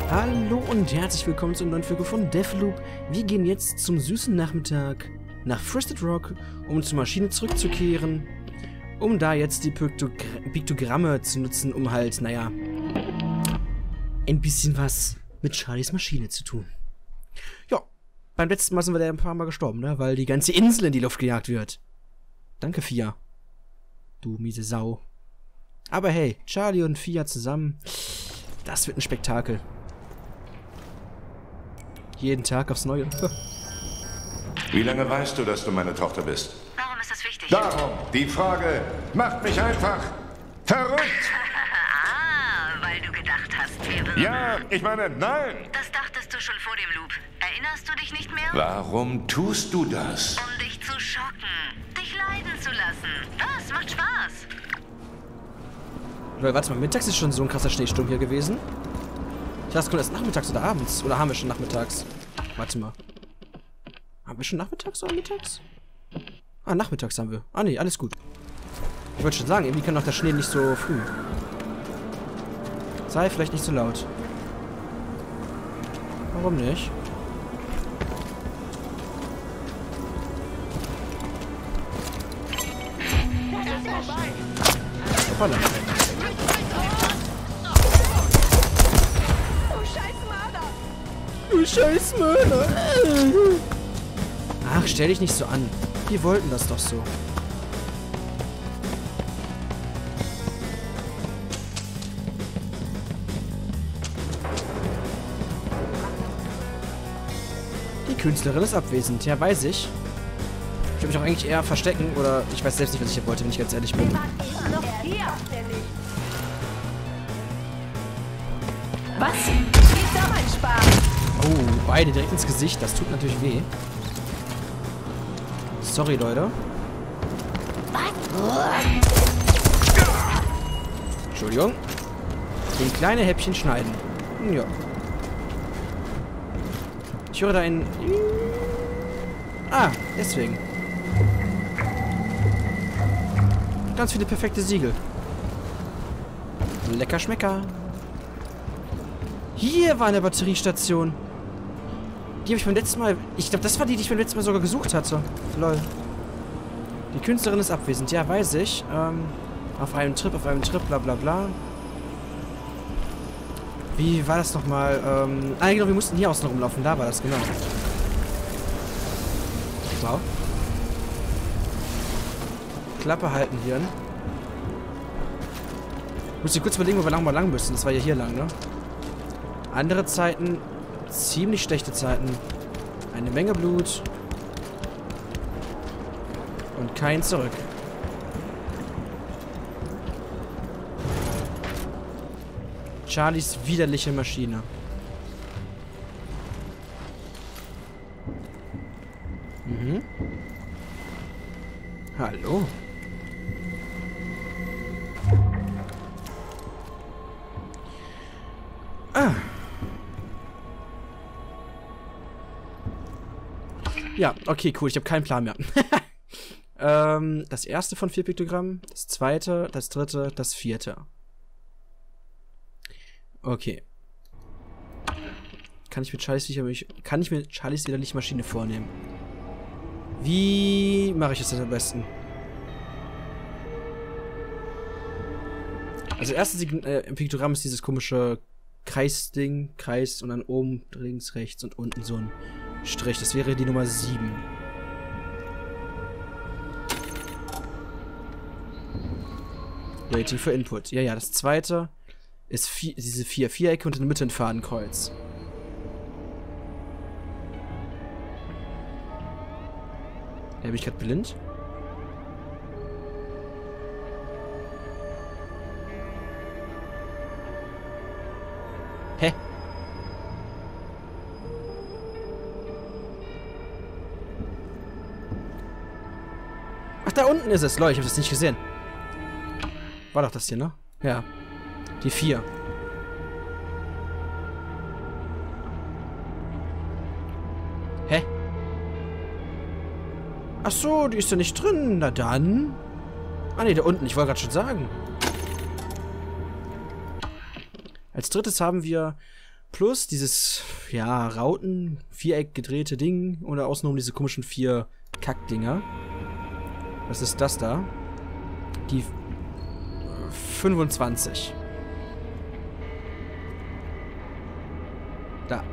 Hallo und herzlich willkommen zu einer neuen Folge von Deathloop. Wir gehen jetzt zum süßen Nachmittag nach Frosted Rock, um zur Maschine zurückzukehren, um da jetzt die Piktogramme zu nutzen, um halt, naja, ein bisschen was mit Charlies Maschine zu tun. Ja, beim letzten Mal sind wir da ein paar Mal gestorben, ne? Weil die ganze Insel in die Luft gejagt wird. Danke, Fia. Du miese Sau. Aber hey, Charlie und Fia zusammen, das wird ein Spektakel. Jeden Tag aufs Neue. Wie lange weißt du, dass du meine Tochter bist? Warum ist das wichtig? Darum, die Frage macht mich einfach verrückt. Weil du gedacht hast, wir würden... Ja, ich meine, nein. Das dachtest du schon vor dem Loop. Erinnerst du dich nicht mehr? Warum tust du das? Um dich zu schocken. Dich leiden zu lassen. Das macht Spaß. Weil, warte mal, mittags ist schon so ein krasser Schneesturm hier gewesen. Ich dachte, es kommt erst nachmittags oder abends. Oder haben wir schon nachmittags? Warte mal. Haben wir schon nachmittags oder mittags? Ah, nachmittags haben wir. Ah, nee, alles gut. Ich wollte schon sagen, irgendwie kann doch der Schnee nicht so früh. Sei vielleicht nicht so laut. Warum nicht? Hoppala. Du scheiß Mörder. Ach, stell dich nicht so an. Wir wollten das doch so. Die Künstlerin ist abwesend. Ja, weiß ich. Ich will mich auch eigentlich eher verstecken. Oder ich weiß selbst nicht, was ich hier wollte, wenn ich ganz ehrlich bin. Was? Ist da mein Spaß? Oh, beide direkt ins Gesicht. Das tut natürlich weh. Sorry, Leute. Entschuldigung. Den kleine Häppchen schneiden. Ja. Ich höre da ein... Ah, deswegen. Ganz viele perfekte Siegel. Lecker Schmecker. Hier war eine Batteriestation. Die habe ich beim letzten Mal... Ich glaube, das war die ich beim letzten Mal sogar gesucht hatte. Lol. Die Künstlerin ist abwesend. Ja, weiß ich. Auf einem Trip, bla bla bla. Wie war das nochmal? Ah, genau, wir mussten hier außen rumlaufen. Da war das, genau. Wow. Klappe halten, Hirn. Muss ich kurz überlegen, wo wir lang müssen. Das war ja hier lang, ne? Andere Zeiten, ziemlich schlechte Zeiten. Eine Menge Blut. Und kein Zurück. Charlies widerliche Maschine. Mhm. Hallo. Ah. Ja, okay, cool. Ich habe keinen Plan mehr. Das erste von 4 Piktogrammen, das zweite, das dritte, das vierte. Okay. Kann ich mir Charlies widerliche Maschine vornehmen? Wie mache ich das am besten? Also erstes im Piktogramm ist dieses komische Kreisding, Kreis und dann oben, links, rechts und unten so ein Strich. Das wäre die Nummer 7. Waiting for Input. Ja, das zweite ist diese 4 Vierecke und in der Mitte ein Fadenkreuz. Bin ich gerade blind? Hä? Ach, da unten ist es. Leute, ich habe das nicht gesehen. War doch das hier, ne? Ja. Die 4. Hä? Ach so, die ist ja nicht drin. Na dann. Ah ne, da unten. Ich wollte gerade schon sagen. Als drittes haben wir Plus dieses, ja, Rauten, Viereck gedrehte Ding und außenrum diese komischen 4 Kackdinger. Was ist das da? Die 25. Da.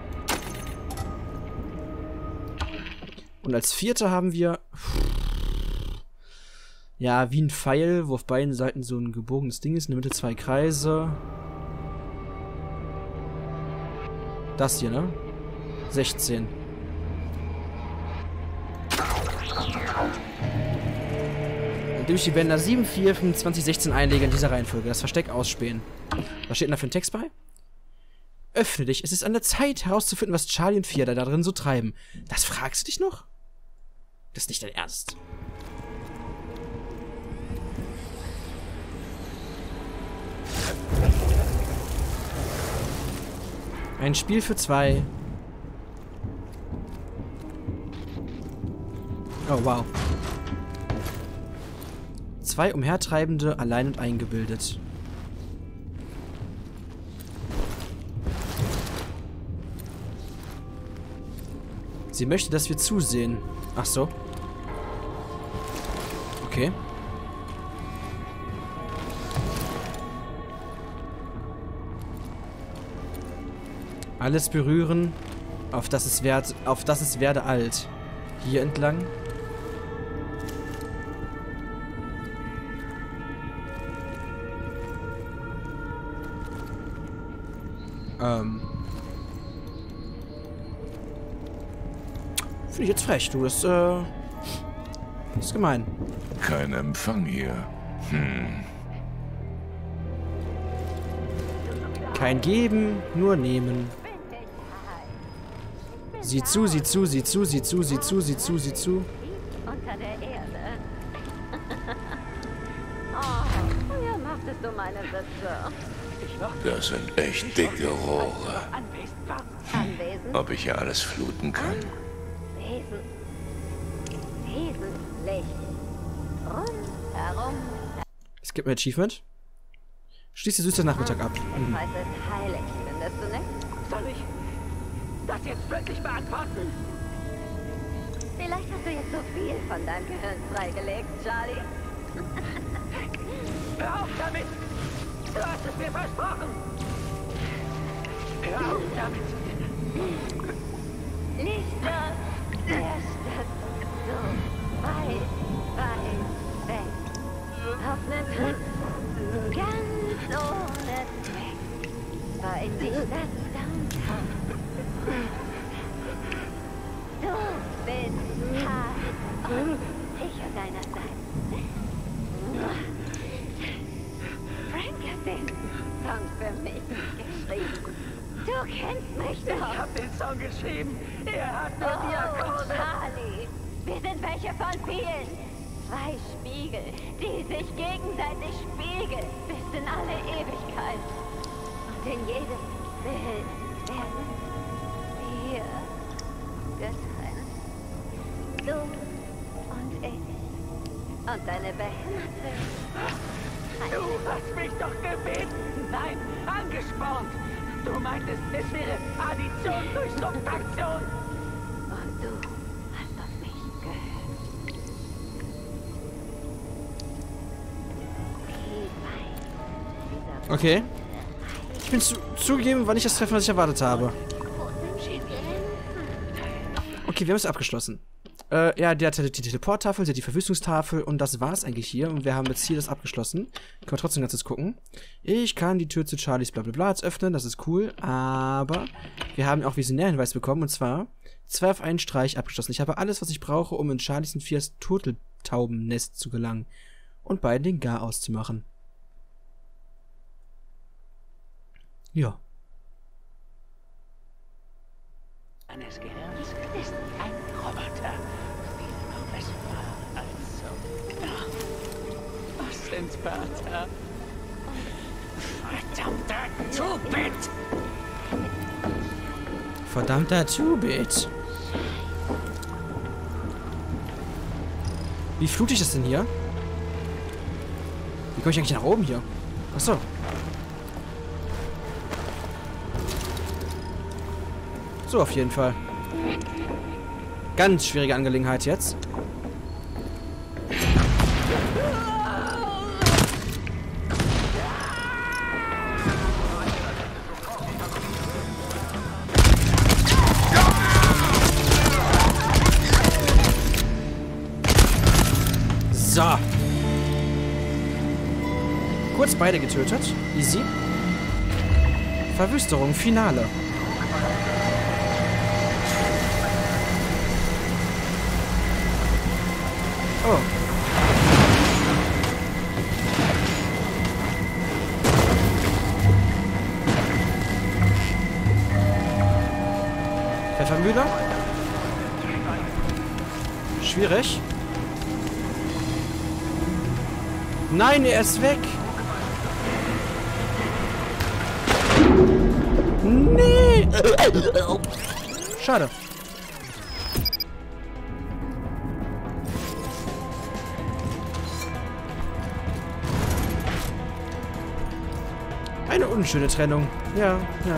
Und als 4. haben wir... Ja, wie ein Pfeil, wo auf beiden Seiten so ein gebogenes Ding ist. In der Mitte 2 Kreise. Das hier, ne? 16. Indem ich die Bänder 7, 4, 25, 16 einlege in dieser Reihenfolge. Das Versteck ausspähen. Was steht denn da für ein Text bei? Öffne dich. Es ist an der Zeit, herauszufinden, was Charlie und Fiona da drin so treiben. Das fragst du dich noch? Das ist nicht dein Ernst. Ein Spiel für 2. Oh, wow. 2 Umhertreibende, allein und eingebildet. Sie möchte, dass wir zusehen. Ach so. Okay. Alles berühren, auf das es werde alt. Hier entlang. Finde ich jetzt frech, du. Das ist gemein. Kein Empfang hier. Kein Geben, nur Nehmen. Sieh zu, sieh zu, sieh zu, sieh zu, sieh zu, sieh zu, sieh zu. Unter der Erde. Oh, früher machtest du meine Witze. Das sind echt dicke Rohre. Anwesend? Ob ich hier alles fluten kann? Wesentlich. Rundherum. Es gibt ein Achievement. Schließ die süße Nachmittag ab. Ich weiß es heilig, findest du nicht? Soll ich das jetzt plötzlich beantworten? Vielleicht hast du jetzt so viel von deinem Gehirn freigelegt, Charlie. Hör auf damit! Du hast es mir versprochen! Hör auf damit! Lichter der Stadt, so weit, weit weg. Auf nen Trip, ganz ohne Zweck. War in die Stadt Downtown. Du bist hart und ich an deiner Seite. Frank hat den Song für mich geschrieben. Du kennst mich doch. Ich hab den Song geschrieben. Er hat nur die Oh, Akkorde. Charlie, wir sind welche von vielen. 2 Spiegel, die sich gegenseitig spiegeln bis in alle Ewigkeit. Und in jedem Bild werden wir getrennt. Du und ich. Und deine behämmerte... Du hast mich doch gebeten. Nein, angespornt. Du meintest, es wäre Addition durch Subtraktion. Und du hast auf mich gehört. Wie weit dieser Okay. Ich bin zugegeben, war nicht das Treffen, was ich erwartet habe. Okay, wir haben es abgeschlossen. Ja, der hat die Teleporttafel, sie hat die Verwüstungstafel und das war's eigentlich hier. Und wir haben jetzt hier das abgeschlossen. Können wir trotzdem ganz kurz gucken. Ich kann die Tür zu Charlies Blablabla jetzt öffnen, das ist cool. Aber wir haben auch Visionärhinweis bekommen und zwar 2 auf einen Streich abgeschlossen. Ich habe alles, was ich brauche, um in Charlies und Fias Turteltaubennest zu gelangen. Und beiden den Gar auszumachen. Ja. Eines Gehirns ist ein Roboter. Viel noch besser als so. Was sind Wörter? Verdammter 2-Bit! Verdammter 2-Bit. Wie flutig ist das denn hier? Wie komme ich eigentlich nach oben hier? Achso. So, auf jeden Fall. Ganz schwierige Angelegenheit jetzt. So. Kurz beide getötet. Easy. Verwüsterung, Finale. Oh. Pfeffermühle. Schwierig. Nein, er ist weg. Nee. Schade. Eine unschöne Trennung. Ja, ja.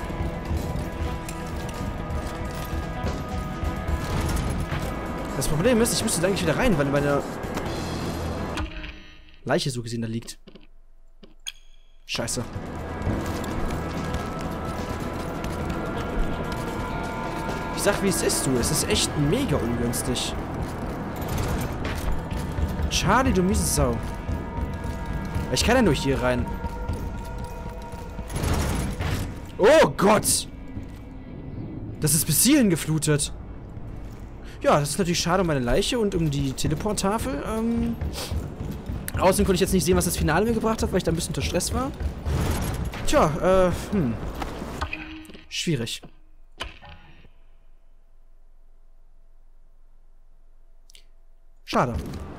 Das Problem ist, ich müsste da eigentlich wieder rein, weil meine Leiche so gesehen da liegt. Scheiße. Ich sag, wie es ist, du. Es ist echt mega ungünstig. Charlie, du miese Sau. Ich kann ja nur hier rein. Oh Gott! Das ist bis hierhin geflutet. Ja, das ist natürlich schade um meine Leiche und um die Teleporttafel. Außerdem konnte ich jetzt nicht sehen, was das Finale mir gebracht hat, weil ich da ein bisschen unter Stress war. Tja, schwierig. Schade.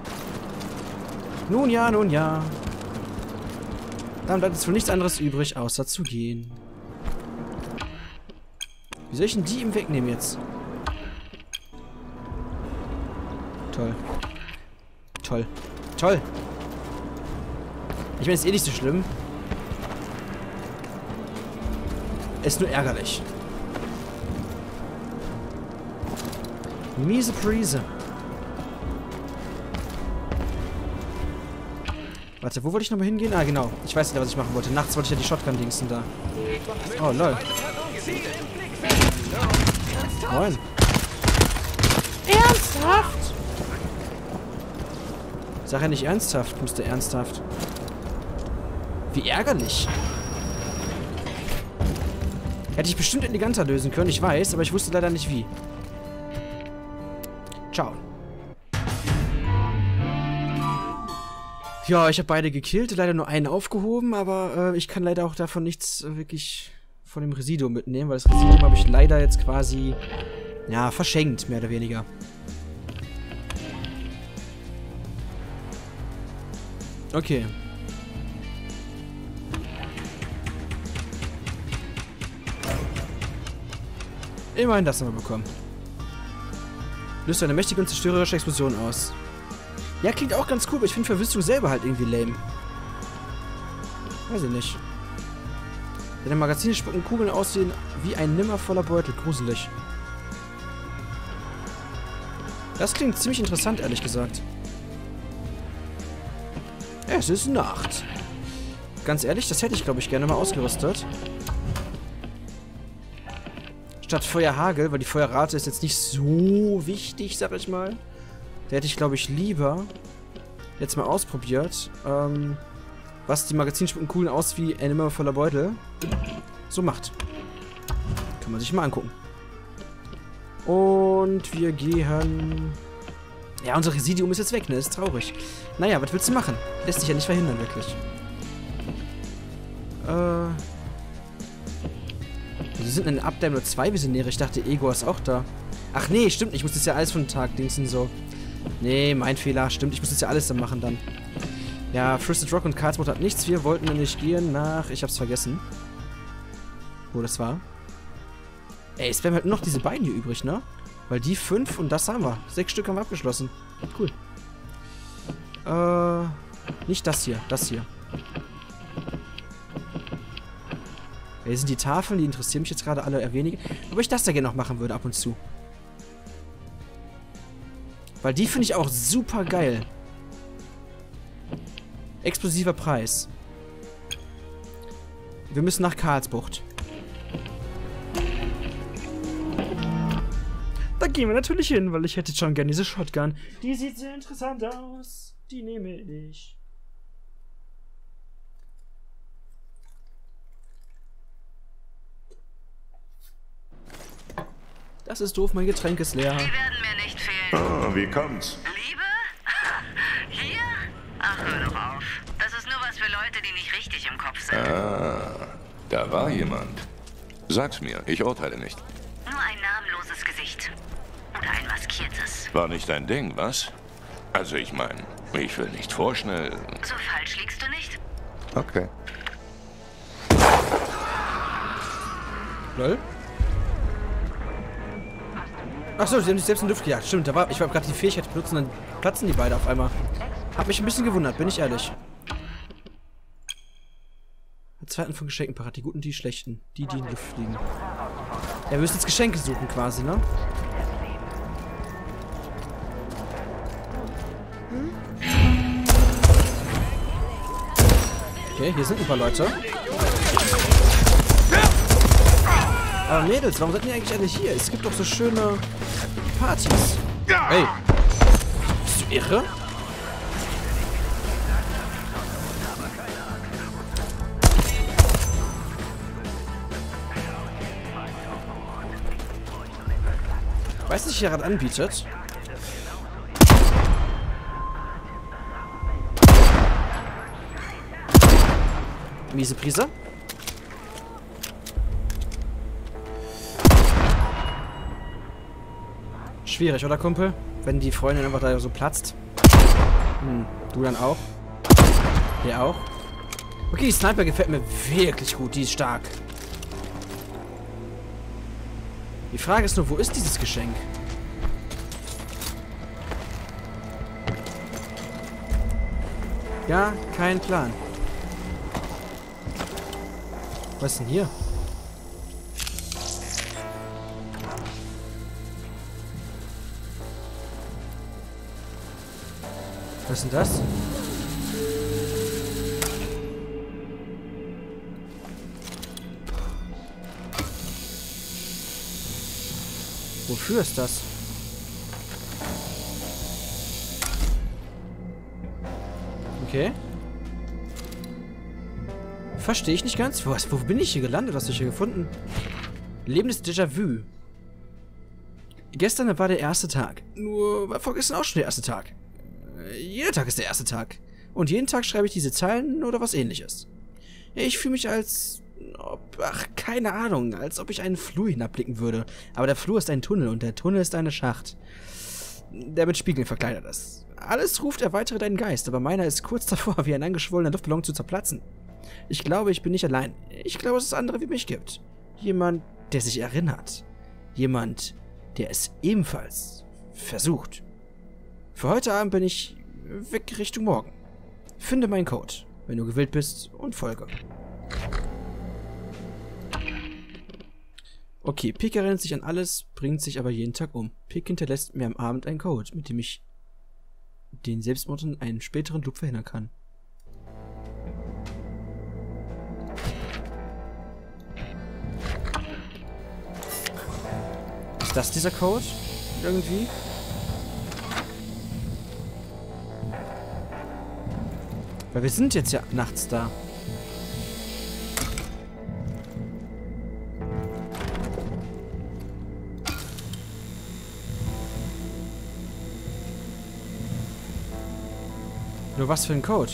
Nun ja, nun ja. Dann bleibt jetzt wohl nichts anderes übrig, außer zu gehen. Wie soll ich denn die ihm wegnehmen jetzt? Toll. Toll. Toll. Ich meine, es ist eh nicht so schlimm. Es ist nur ärgerlich. Miese Prise. Warte, wo wollte ich nochmal hingehen? Ah, genau. Ich weiß nicht, was ich machen wollte. Nachts wollte ich ja die Shotgun-Dingsen da. Oh, lol. Moin. Ernsthaft? Sag ja nicht ernsthaft, Mr. Ernsthaft. Wie ärgerlich. Hätte ich bestimmt eleganter lösen können, ich weiß, aber ich wusste leider nicht wie. Ciao. Ja, ich habe beide gekillt, leider nur einen aufgehoben, aber ich kann leider auch davon nichts wirklich von dem Residuum mitnehmen, weil das Residuum habe ich leider jetzt quasi, ja, verschenkt, mehr oder weniger. Okay. Immerhin das haben wir bekommen. Löst eine mächtige und zerstörerische Explosion aus. Ja, klingt auch ganz cool, aber ich finde Verwüstung selber halt irgendwie lame. Weiß ich nicht. Deine Magazine spucken Kugeln aussehen wie ein nimmervoller Beutel. Gruselig. Das klingt ziemlich interessant, ehrlich gesagt. Es ist Nacht. Ganz ehrlich, das hätte ich, glaube ich, gerne mal ausgerüstet. Statt Feuerhagel, weil die Feuerrate ist jetzt nicht so wichtig, sag ich mal. Da hätte ich, glaube ich, lieber jetzt mal ausprobiert, was die Magazinspucken aus wie ein immer voller Beutel so macht. Kann man sich mal angucken. Und wir gehen... Ja, unser Residuum ist jetzt weg, ne? Ist traurig. Naja, was willst du machen? Lässt sich ja nicht verhindern, wirklich. Wir sind in Update nur 2 Visionäre. Ich dachte, Ego ist auch da. Ach nee, stimmt. Ich muss das ja alles von Tag dingsen so. Nee, mein Fehler. Stimmt, ich muss das ja alles dann machen dann. Ja, Frosted Rock und Karlsruhe hat nichts. Wir wollten nämlich gehen nach... Ich hab's vergessen. Wo das war. Ey, es wären halt nur noch diese beiden hier übrig, ne? Weil die 5 und das haben wir. 6 Stück haben wir abgeschlossen. Cool. Nicht das hier. Das hier. Hier sind die Tafeln, die interessieren mich jetzt gerade alle eher wenig. Aber ich das da gerne noch machen würde ab und zu. Weil die finde ich auch super geil. Explosiver Preis. Wir müssen nach Karlsbucht. Da gehen wir natürlich hin, weil ich hätte schon gerne diese Shotgun. Die sieht sehr interessant aus. Die nehme ich. Das ist doof, mein Getränk ist leer. Die werden mir nicht fehlen. Oh, wie kommt's? Liebe? Hier? Ach, hör doch auf. Das ist nur was für Leute, die nicht richtig im Kopf sind. Da war jemand. Sag's mir, ich urteile nicht. Nur ein namenloses Gesicht. Oder ein maskiertes. War nicht dein Ding, was? Also ich meine, ich will nicht vorschnell. So falsch liegst du nicht. Okay. Lol. Achso, sie haben sich selbst in die Luft gejagt. Stimmt, ich war gerade die Fähigkeit benutzen, dann platzen die beide auf einmal. Hab mich ein bisschen gewundert, bin ich ehrlich. Zweiten von Geschenken parat, die guten und die schlechten. Die in die Luft fliegen. Ja, wir müssen jetzt Geschenke suchen quasi, ne? Okay, hier sind ein paar Leute. Aber Mädels, warum seid ihr eigentlich alle hier? Es gibt doch so schöne Partys. Hey, bist du irre? Weißt du, was sich hier gerade anbietet? Miese Prise. Schwierig, oder Kumpel? Wenn die Freundin einfach da so platzt. Du dann auch. Der auch. Okay, die Sniper gefällt mir wirklich gut. Die ist stark. Die Frage ist nur, wo ist dieses Geschenk? Ja, kein Plan. Was ist denn hier? Was ist denn das? Wofür ist das? Okay. Verstehe ich nicht ganz. Wo bin ich hier gelandet? Was habe ich hier gefunden? Lebendes Déjà-vu. Gestern war der erste Tag. Nur war vorgestern auch schon der erste Tag. Jeder Tag ist der erste Tag. Und jeden Tag schreibe ich diese Zeilen oder was ähnliches. Ich fühle mich keine Ahnung, als ob ich einen Flur hinabblicken würde. Aber der Flur ist ein Tunnel und der Tunnel ist eine Schacht, der mit Spiegeln verkleidet ist. Alles ruft, erweitere deinen Geist, aber meiner ist kurz davor, wie ein angeschwollener Luftballon zu zerplatzen. Ich glaube, ich bin nicht allein. Ich glaube, es ist andere wie mich gibt. Jemand, der sich erinnert. Jemand, der es ebenfalls versucht. Für heute Abend bin ich weg Richtung morgen. Finde meinen Code, wenn du gewillt bist, und folge. Okay, Pick erinnert sich an alles, bringt sich aber jeden Tag um. Pick hinterlässt mir am Abend einen Code, mit dem ich den Selbstmord in einen späteren Loop verhindern kann. Ist das dieser Code? Irgendwie? Weil wir sind jetzt ja nachts da. Nur was für ein Code?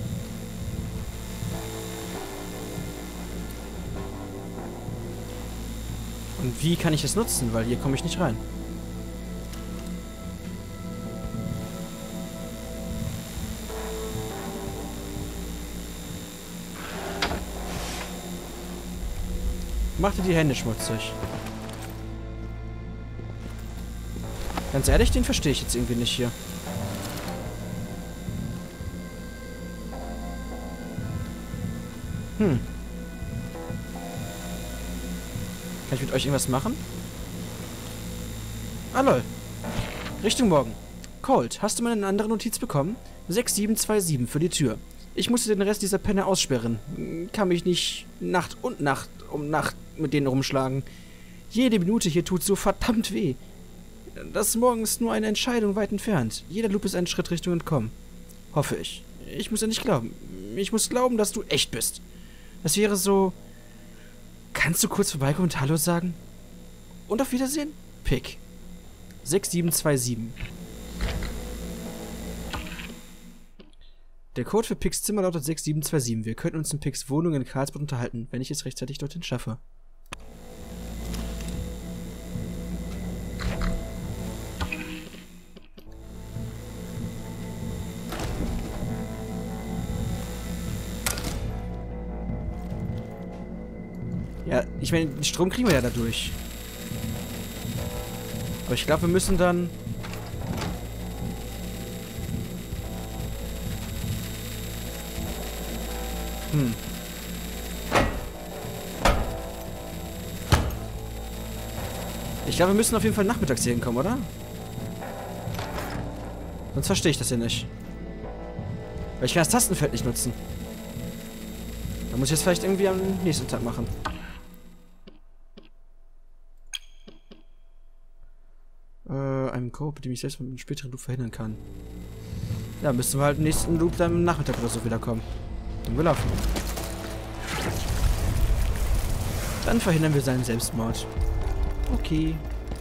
Und wie kann ich es nutzen? Weil hier komme ich nicht rein. Mach dir die Hände schmutzig. Ganz ehrlich, den verstehe ich jetzt irgendwie nicht hier. Kann ich mit euch irgendwas machen? Ah, lol. Richtung Morgen. Colt, hast du mal eine andere Notiz bekommen? 6727 für die Tür. Ich musste den Rest dieser Penner aussperren. Kann mich nicht Nacht um Nacht mit denen rumschlagen. Jede Minute hier tut so verdammt weh. Das Morgen ist nur eine Entscheidung weit entfernt. Jeder Loop ist ein Schritt Richtung Entkommen. Hoffe ich. Ich muss ja nicht glauben. Ich muss glauben, dass du echt bist. Das wäre so... Kannst du kurz vorbeikommen und Hallo sagen? Und auf Wiedersehen? Pick. 6727. Der Code für Picks Zimmer lautet 6727. Wir könnten uns in Picks Wohnung in Karlsbad unterhalten, wenn ich es rechtzeitig dorthin schaffe. Ja, ich meine, den Strom kriegen wir ja dadurch. Aber ich glaube, wir müssen dann... Ich glaube, wir müssen auf jeden Fall nachmittags hier hinkommen, oder? Sonst verstehe ich das ja nicht. Weil ich kann das Tastenfeld nicht nutzen. Dann muss ich es vielleicht irgendwie am nächsten Tag machen. Einem Code, mit dem ich selbst mit einem späteren Loop verhindern kann. Ja, müssen wir halt im nächsten Loop dann am Nachmittag oder so wiederkommen. Dann wir laufen. Dann verhindern wir seinen Selbstmord. Okay.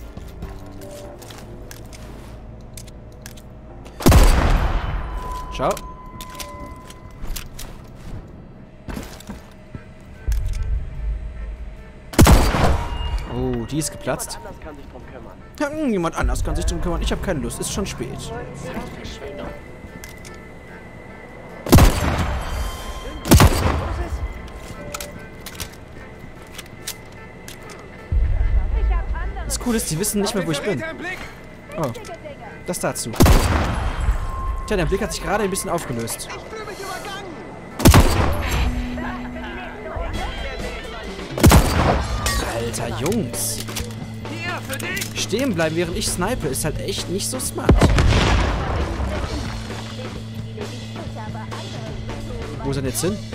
Ciao. Oh, die ist geplatzt. Ja, jemand anders kann sich drum kümmern. Ich habe keine Lust. Ist schon spät. Das Coole ist, die wissen nicht mehr, wo ich bin. Oh, das dazu. Tja, der Blick hat sich gerade ein bisschen aufgelöst. Alter, Jungs. Stehen bleiben, während ich snipe, ist halt echt nicht so smart. Wo ist er denn jetzt hin?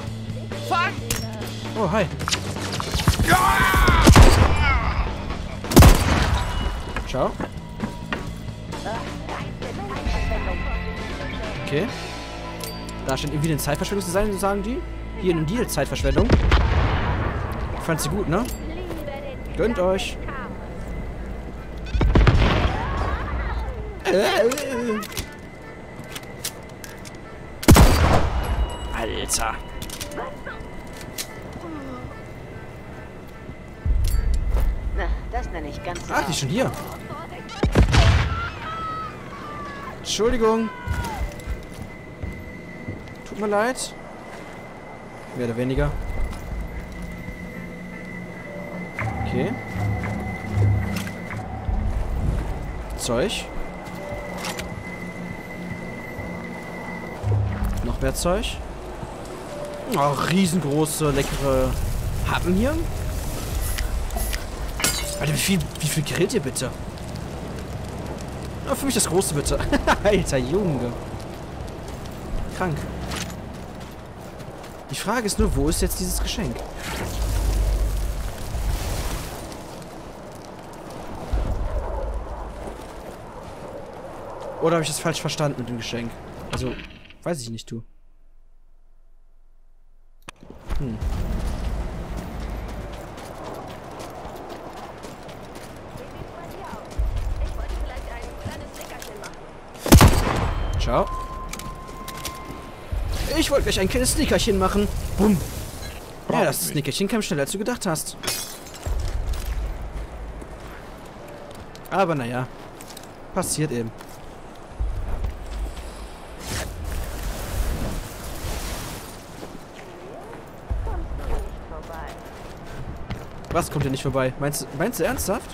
Oh, hi. Ciao. Okay. Da scheint irgendwie eine Zeitverschwendung zu sein, sagen die. Hier in einem Deal Zeitverschwendung. Fand sie gut, ne? Gönnt euch. Alter. Na, das nenne ich ganz. Ach, die ist schon hier. Entschuldigung. Tut mir leid. Mehr oder weniger. Okay. Zeug. Noch mehr Zeug. Oh, riesengroße, leckere Happen hier. Alter, wie viel grillt ihr bitte? Oh, für mich das große bitte. Alter Junge. Krank. Die Frage ist nur, wo ist jetzt dieses Geschenk? Oder habe ich das falsch verstanden mit dem Geschenk? Also, weiß ich nicht, du. Ciao. Ich wollte gleich ein kleines Snickerchen machen. Bumm. Ja, das Snickerchen kam schneller, als du gedacht hast. Aber naja. Passiert eben. Was kommt hier nicht vorbei? Meinst du ernsthaft?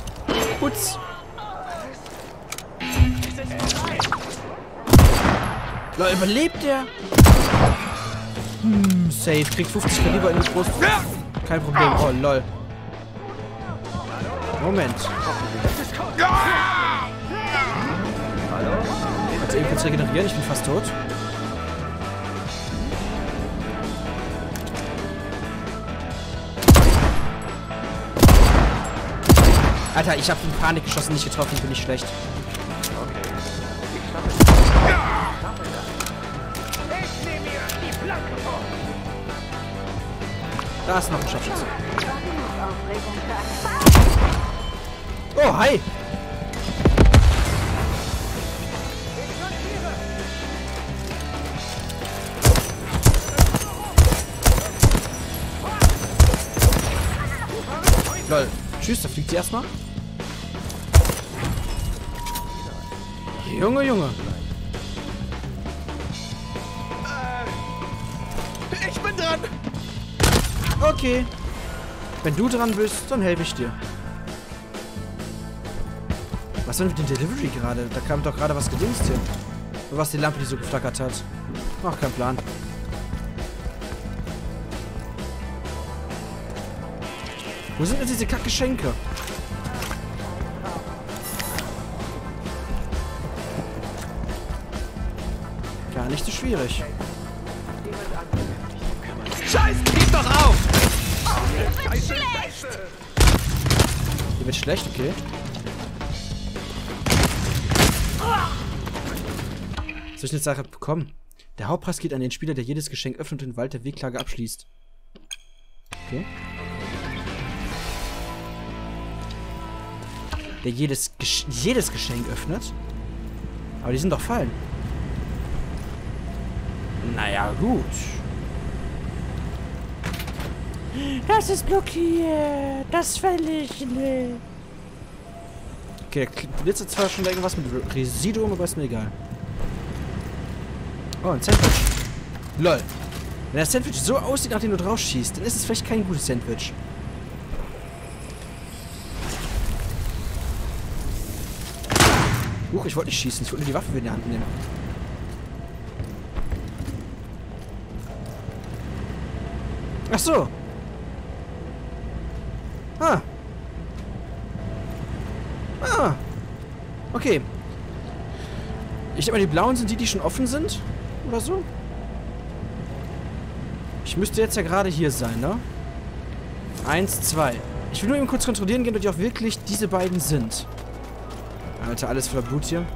Putz. Lol, überlebt der? Safe. Kriegt 50 Kaliber in die Brust. Kein Problem. Oh, lol. Moment. Kannst eben kurz regenerieren? Ich bin fast tot. Alter, ich hab in Panik geschossen, nicht getroffen, bin ich schlecht. Da ist noch ein Scharfschütze. Oh, hi! Lol. Tschüss, da fliegt sie erstmal. Junge, Junge. Ich bin dran. Okay. Wenn du dran bist, dann helfe ich dir. Was war denn mit dem Delivery gerade? Da kam doch gerade was gedingst hier. Oder was die Lampe, die so geflackert hat? Ach, kein Plan. Wo sind denn diese Kackgeschenke? Gar nicht so schwierig. Scheiße, gib doch auf! Hier wird schlecht, okay. Soll ich eine Sache bekommen? Der Hauptpreis geht an den Spieler, der jedes Geschenk öffnet und den Wald der Wehklage abschließt. Okay. Der jedes Geschenk öffnet? Aber die sind doch Fallen. Naja, gut. Das ist blockiert. Das will ich nicht. Okay, der blitzert zwar schon irgendwas mit Residuum, aber ist mir egal. Oh, ein Sandwich. Lol. Wenn das Sandwich so aussieht, nachdem du drauf schießt, dann ist es vielleicht kein gutes Sandwich. Huch, ich wollte nicht schießen. Ich wollte nur die Waffe in die Hand nehmen. Ach so. Ah. Ah. Okay. Ich denke mal, die blauen sind die, die schon offen sind. Oder so. Ich müsste jetzt ja gerade hier sein, ne? 1, 2. Ich will nur eben kurz kontrollieren gehen, ob die auch wirklich diese beiden sind. Alter, alles voller Blut hier.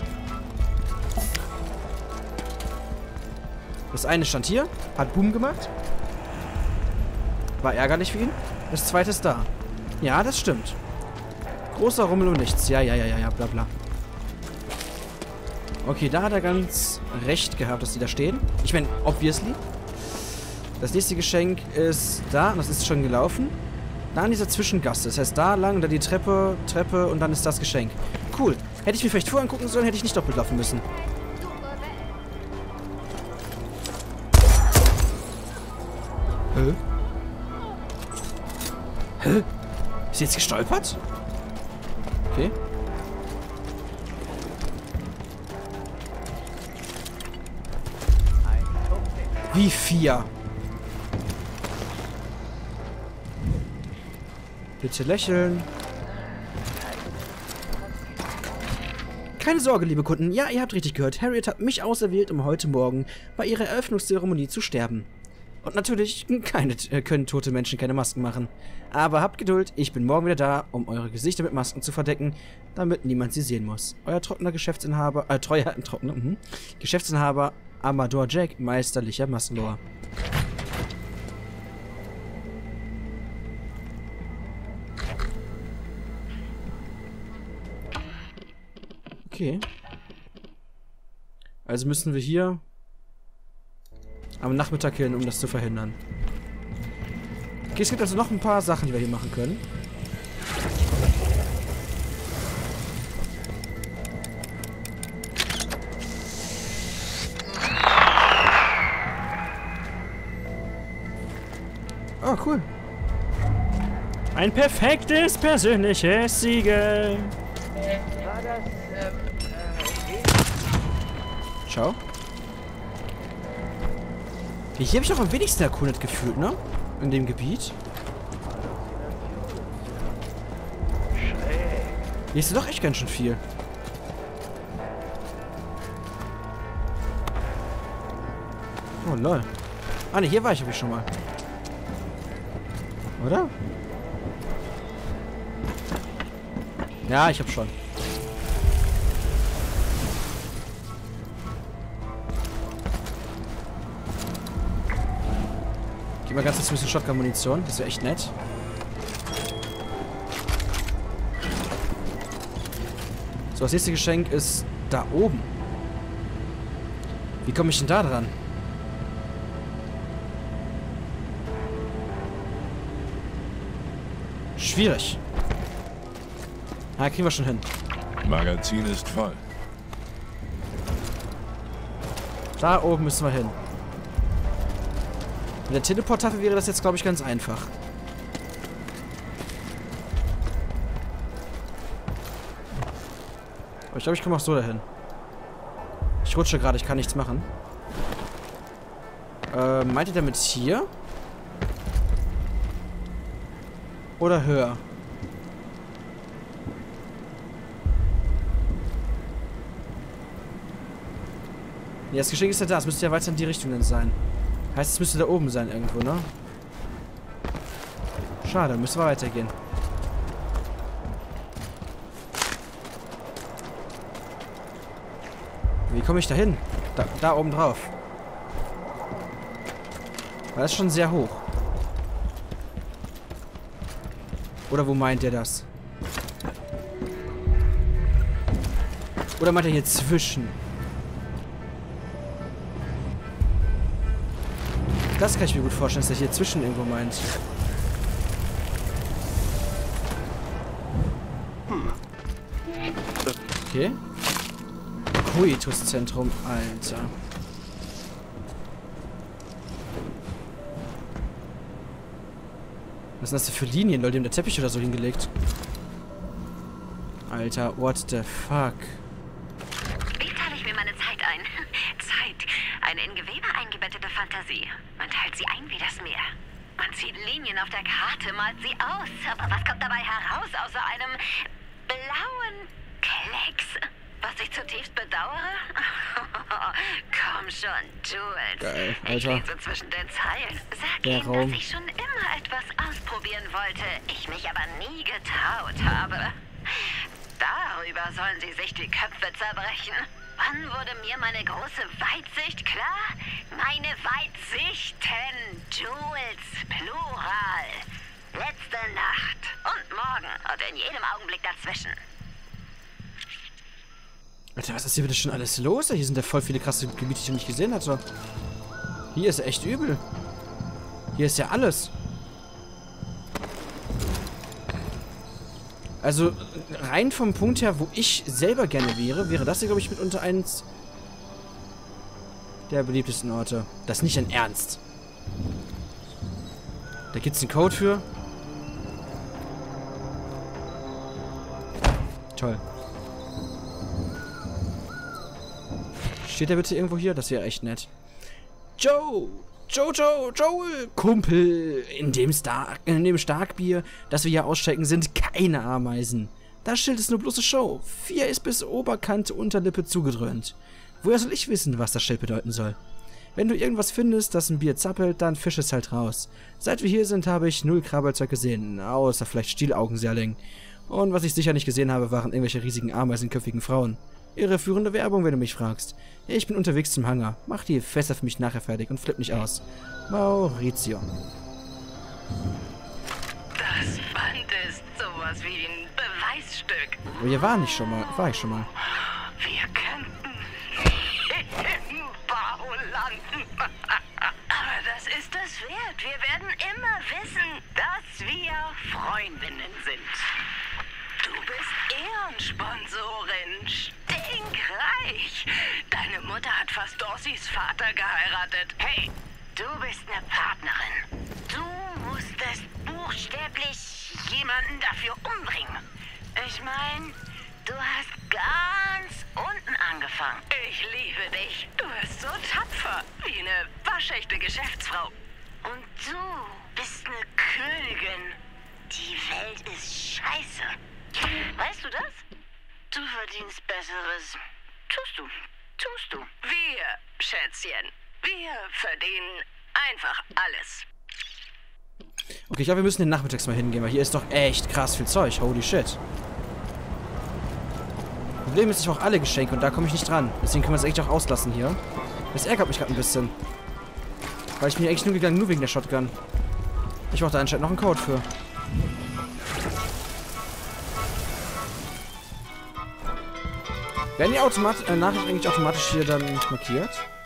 Das eine stand hier, hat Boom gemacht. War ärgerlich für ihn. Das zweite ist da. Ja, das stimmt. Großer Rummel und nichts. Ja, bla bla. Okay, da hat er ganz recht gehabt, dass die da stehen. Ich meine, obviously. Das nächste Geschenk ist da, und das ist schon gelaufen. Da in dieser Zwischengasse. Das heißt, da lang, dann die Treppe und dann ist das Geschenk. Cool. Hätte ich mir vielleicht vorher angucken sollen, hätte ich nicht doppelt laufen müssen. Hä? Hä? Ist sie jetzt gestolpert? Okay. Wie 4? Bitte lächeln. Keine Sorge, liebe Kunden. Ja, ihr habt richtig gehört. Harriet hat mich auserwählt, um heute Morgen bei ihrer Eröffnungszeremonie zu sterben. Und natürlich können tote Menschen keine Masken machen. Aber habt Geduld, ich bin morgen wieder da, um eure Gesichter mit Masken zu verdecken, damit niemand sie sehen muss. Euer Geschäftsinhaber Amador Jack, meisterlicher Maskenlohr. Okay. Also müssen wir hier am Nachmittag hin, um das zu verhindern. Okay, es gibt also noch ein paar Sachen, die wir hier machen können. Oh, cool. Ein perfektes persönliches Siegel. War das, Ciao. Hier habe ich auch am wenigsten erkundet gefühlt, ne? In dem Gebiet. Hier ist ja doch echt ganz schön viel. Oh, lol. Ah, ne, hier war ich schon mal. Oder? Ja, ich hab schon. Gib mal ganz kurz ein bisschen Shotgun-Munition. Das wäre echt nett. So, das nächste Geschenk ist da oben. Wie komme ich denn da dran? Schwierig. Ah, kriegen wir schon hin. Magazin ist voll. Da oben müssen wir hin. Mit der Teleporttafel wäre das jetzt, glaube ich, ganz einfach. Aber ich glaube, ich komme auch so dahin. Ich rutsche gerade, ich kann nichts machen. Meint ihr damit hier? Oder höher? Ja, das Geschenk ist ja da. Es müsste ja weiter in die Richtung dann sein. Heißt, es müsste da oben sein irgendwo, ne? Schade, müssen wir weitergehen. Wie komme ich da hin? Da oben drauf. Das ist schon sehr hoch. Oder wo meint ihr das? Oder meint er hier zwischen? Das kann ich mir gut vorstellen, dass er hier zwischen irgendwo meint. Okay. Coitus-Zentrum, Alter. Was sind das denn für Linien? Leute, die haben der Teppich oder so hingelegt. Alter, what the fuck? Wie teile ich mir meine Zeit ein? Zeit. Eine in Gewebe eingebettete Fantasie. Man teilt sie ein wie das Meer. Man zieht Linien auf der Karte, malt sie aus. Aber was kommt dabei heraus außer einem blauen Klecks? Was ich zutiefst bedauere? Komm schon, Jules. Geil, Alter. Ich lese zwischen den Zeilen. Sag Der ihm, Raum. dass ich schon immer etwas ausprobieren wollte, ich mich aber nie getraut habe. Darüber sollen sie sich die Köpfe zerbrechen. Wann wurde mir meine große Weitsicht klar? Meine Weitsichten, Jules, Plural. Letzte Nacht und morgen und in jedem Augenblick dazwischen. Alter, was ist hier bitte schon alles los? Hier sind ja voll viele krasse Gebiete, die ich noch nicht gesehen hatte. Hier ist ja echt übel. Hier ist ja alles. Also, rein vom Punkt her, wo ich selber gerne wäre das hier, glaube ich, mitunter eins der beliebtesten Orte. Das ist nicht dein Ernst. Da gibt's einen Code für. Toll. Steht der bitte irgendwo hier? Das wäre echt nett. Joel, Kumpel. In dem Starkbier, das wir hier ausschenken, sind keine Ameisen. Das Schild ist nur bloße Show. 4 ist bis Oberkante Unterlippe zugedröhnt. Woher soll ich wissen, was das Schild bedeuten soll? Wenn du irgendwas findest, das ein Bier zappelt, dann fisch es halt raus. Seit wir hier sind, habe ich 0 Krabbelzeug gesehen, außer vielleicht Stielaugenserling. Und was ich sicher nicht gesehen habe, waren irgendwelche riesigen ameisenköpfigen Frauen. Irreführende Werbung, wenn du mich fragst. Ich bin unterwegs zum Hangar. Mach die Fässer für mich nachher fertig und flipp nicht aus. Maurizio. Das Band ist sowas wie ein Beweisstück. Oh, hier war ich schon mal. Wir könnten im Bau landen. Aber das ist es wert. Wir werden immer wissen, dass wir Freundinnen sind. Du bist Ehrensponsorin. Stinkreich. Deine Mutter hat fast Dorsys Vater geheiratet. Hey, du bist eine Partnerin. Du musstest buchstäblich jemanden dafür umbringen. Ich meine, du hast ganz unten angefangen. Ich liebe dich. Du bist so tapfer, wie eine waschechte Geschäftsfrau. Und du bist eine Königin. Die Welt ist scheiße. Weißt du das? Du verdienst Besseres. Tust du. Wir, Schätzchen, wir verdienen einfach alles. Okay, ich glaube, wir müssen den nachmittags mal hingehen, weil hier ist doch echt krass viel Zeug. Holy shit. Problem ist, ich brauche alle Geschenke und da komme ich nicht dran. Deswegen können wir es eigentlich auch auslassen hier. Das ärgert mich gerade ein bisschen. Weil ich bin eigentlich nur gegangen, nur wegen der Shotgun. Ich brauche da anscheinend noch einen Code für. Werden die Nachrichten eigentlich automatisch hier dann markiert?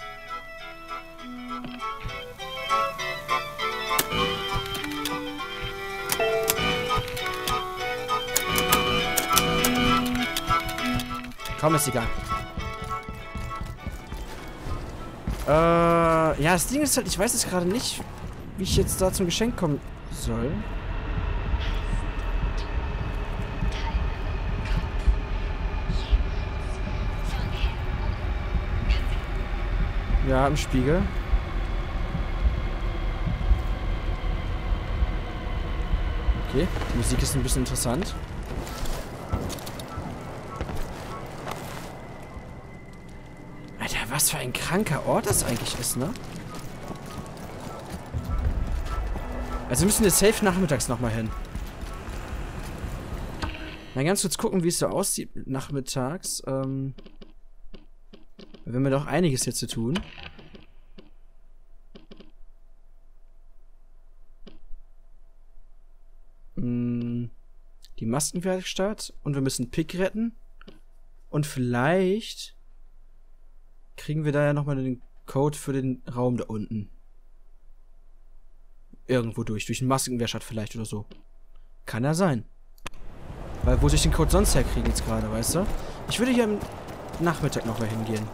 Komm, ist egal. Ja, das Ding ist halt, ich weiß jetzt gerade nicht, wie ich jetzt da zum Geschenk kommen soll. Ja, im Spiegel. Okay, die Musik ist ein bisschen interessant. Alter, was für ein kranker Ort das eigentlich ist, ne? Also müssen wir safe nachmittags nochmal hin. Mal ganz kurz gucken, wie es so aussieht nachmittags. Wir haben ja doch einiges hier zu tun. Die Maskenwerkstatt. Und wir müssen Pick retten. Und vielleicht kriegen wir da ja nochmal den Code für den Raum da unten. Irgendwo durch den Maskenwerkstatt vielleicht oder so. Kann ja sein. Weil wo soll ich den Code sonst herkriegen jetzt gerade, weißt du? Ich würde hier am Nachmittag nochmal hingehen.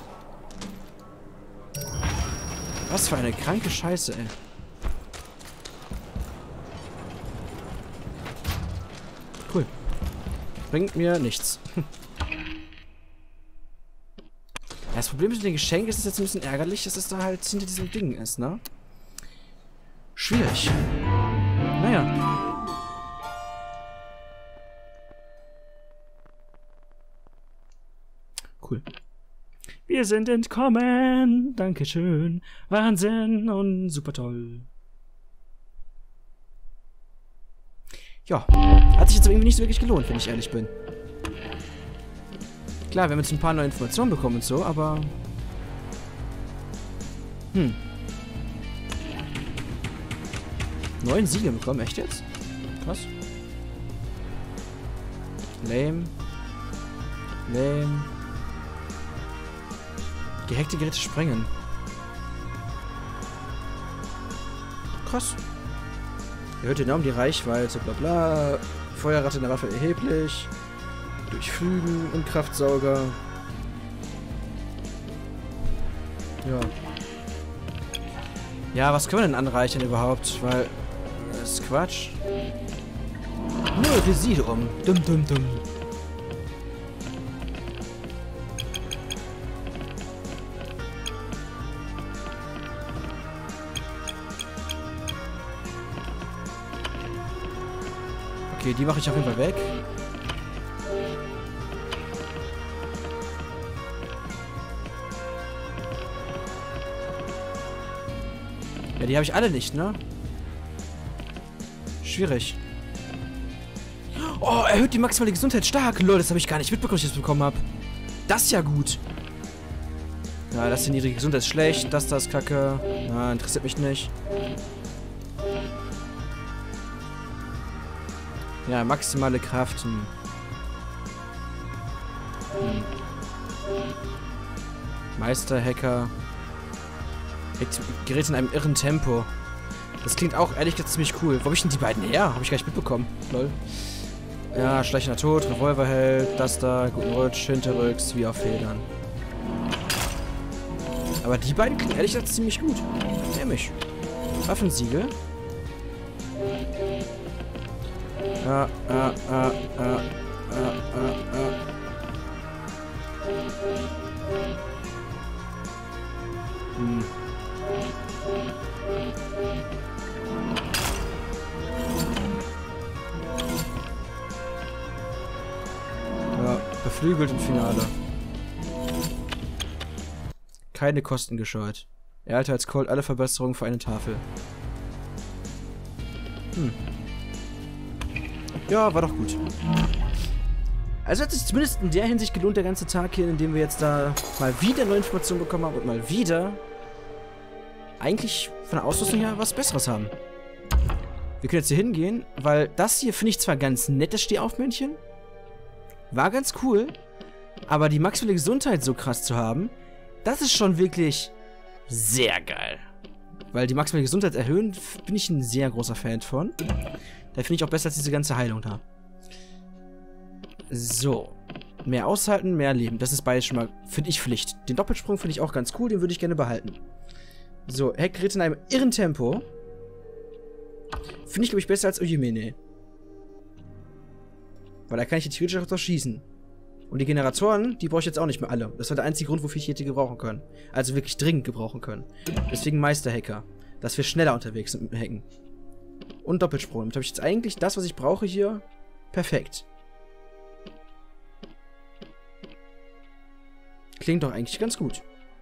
Was für eine kranke Scheiße, ey. Cool. Bringt mir nichts. Das Problem mit den Geschenken ist jetzt ein bisschen ärgerlich, dass es da halt hinter diesem Ding ist, ne? Schwierig. Naja. Cool. Wir sind entkommen. Dankeschön. Wahnsinn und super toll. Ja. Hat sich jetzt irgendwie nicht so wirklich gelohnt, wenn ich ehrlich bin. Klar, wir haben jetzt ein paar neue Informationen bekommen und so, aber... 9 Siege bekommen, echt jetzt? Was? Lame. Gehackte Geräte sprengen. Krass. Erhöht enorm die Reichweite, bla bla. Feuerrate in der Waffe erheblich. Durchflügen und Kraftsauger. Ja. Ja, was können wir denn anreichern überhaupt? Weil... Das ist Quatsch. Nur Residuum. Dumm. Okay, die mache ich auf jeden Fall weg. Ja, die habe ich alle nicht, ne? Schwierig. Oh, erhöht die maximale Gesundheit stark. Lol, das habe ich gar nicht mitbekommen, dass ich das bekommen habe. Das ist ja gut. Ja, das ist die niedrige Gesundheit ist schlecht. Das ist kacke. Ja, interessiert mich nicht. Ja, maximale Kraft. Meisterhacker. Gerät in einem irren Tempo. Das klingt auch ehrlich gesagt ziemlich cool. Wo habe ich denn die beiden her? Habe ich gar nicht mitbekommen. Lol. Ja, schleichender Tod, Revolverheld, das da, guten Rutsch, hinterrücks, wie auf Federn. Aber die beiden klingen ehrlich gesagt ziemlich gut. Nämlich. Waffensiegel. Ja, beflügelt im Finale. Keine Kosten gescheut. Erhalte als Colt alle Verbesserungen für eine Tafel. Ja, war doch gut. Also hat sich zumindest in der Hinsicht gelohnt, der ganze Tag hier, in dem wir jetzt da mal wieder neue Informationen bekommen haben und mal wieder eigentlich von der Ausrüstung her was Besseres haben. Wir können jetzt hier hingehen, weil das hier finde ich zwar ganz nett, das Stehaufmännchen. War ganz cool, aber die maximale Gesundheit so krass zu haben, das ist schon wirklich sehr geil. Weil die maximale Gesundheit erhöhen, bin ich ein sehr großer Fan von. Da finde ich auch besser als diese ganze Heilung da. So. Mehr aushalten, mehr leben. Das ist beides schon mal, finde ich, Pflicht. Den Doppelsprung finde ich auch ganz cool, den würde ich gerne behalten. So, Heckritt in einem irren Tempo. Finde ich, glaube ich, besser als Ujimene. Weil da kann ich die theoretisch auch schießen. Und die Generatoren, die brauche ich jetzt auch nicht mehr alle. Das war der einzige Grund, wofür ich die gebrauchen können. Also wirklich dringend gebrauchen können. Deswegen Meisterhacker. Dass wir schneller unterwegs sind mit dem Hacken. Und Doppelsprung. Damit habe ich jetzt eigentlich das, was ich brauche hier, perfekt. Klingt doch eigentlich ganz gut.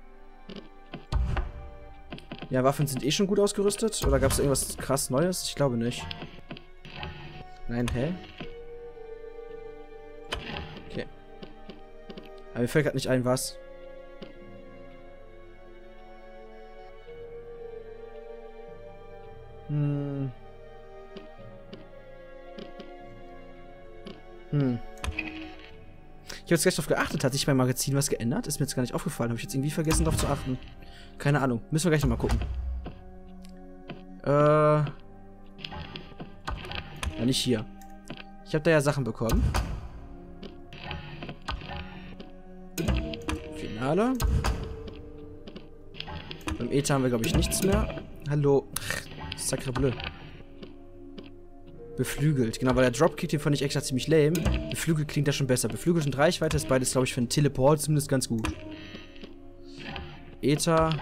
Ja, Waffen sind eh schon gut ausgerüstet. Oder gab es irgendwas krass Neues? Ich glaube nicht. Nein, hä? Okay. Aber mir fällt gerade nicht ein, was. Ich habe jetzt gleich darauf geachtet, hat sich beim Magazin was geändert? Ist mir jetzt gar nicht aufgefallen. Habe ich jetzt irgendwie vergessen, darauf zu achten. Keine Ahnung. Müssen wir gleich nochmal gucken. Ja, nicht hier. Ich habe da ja Sachen bekommen. Finale. Beim Ether haben wir, glaube ich, nichts mehr. Hallo. Sacre bleu. Beflügelt. Genau, weil der Dropkick, den fand ich extra ziemlich lame. Beflügelt klingt ja schon besser. Beflügelt und Reichweite ist beides, glaube ich, für einen Teleport zumindest ganz gut. Ether.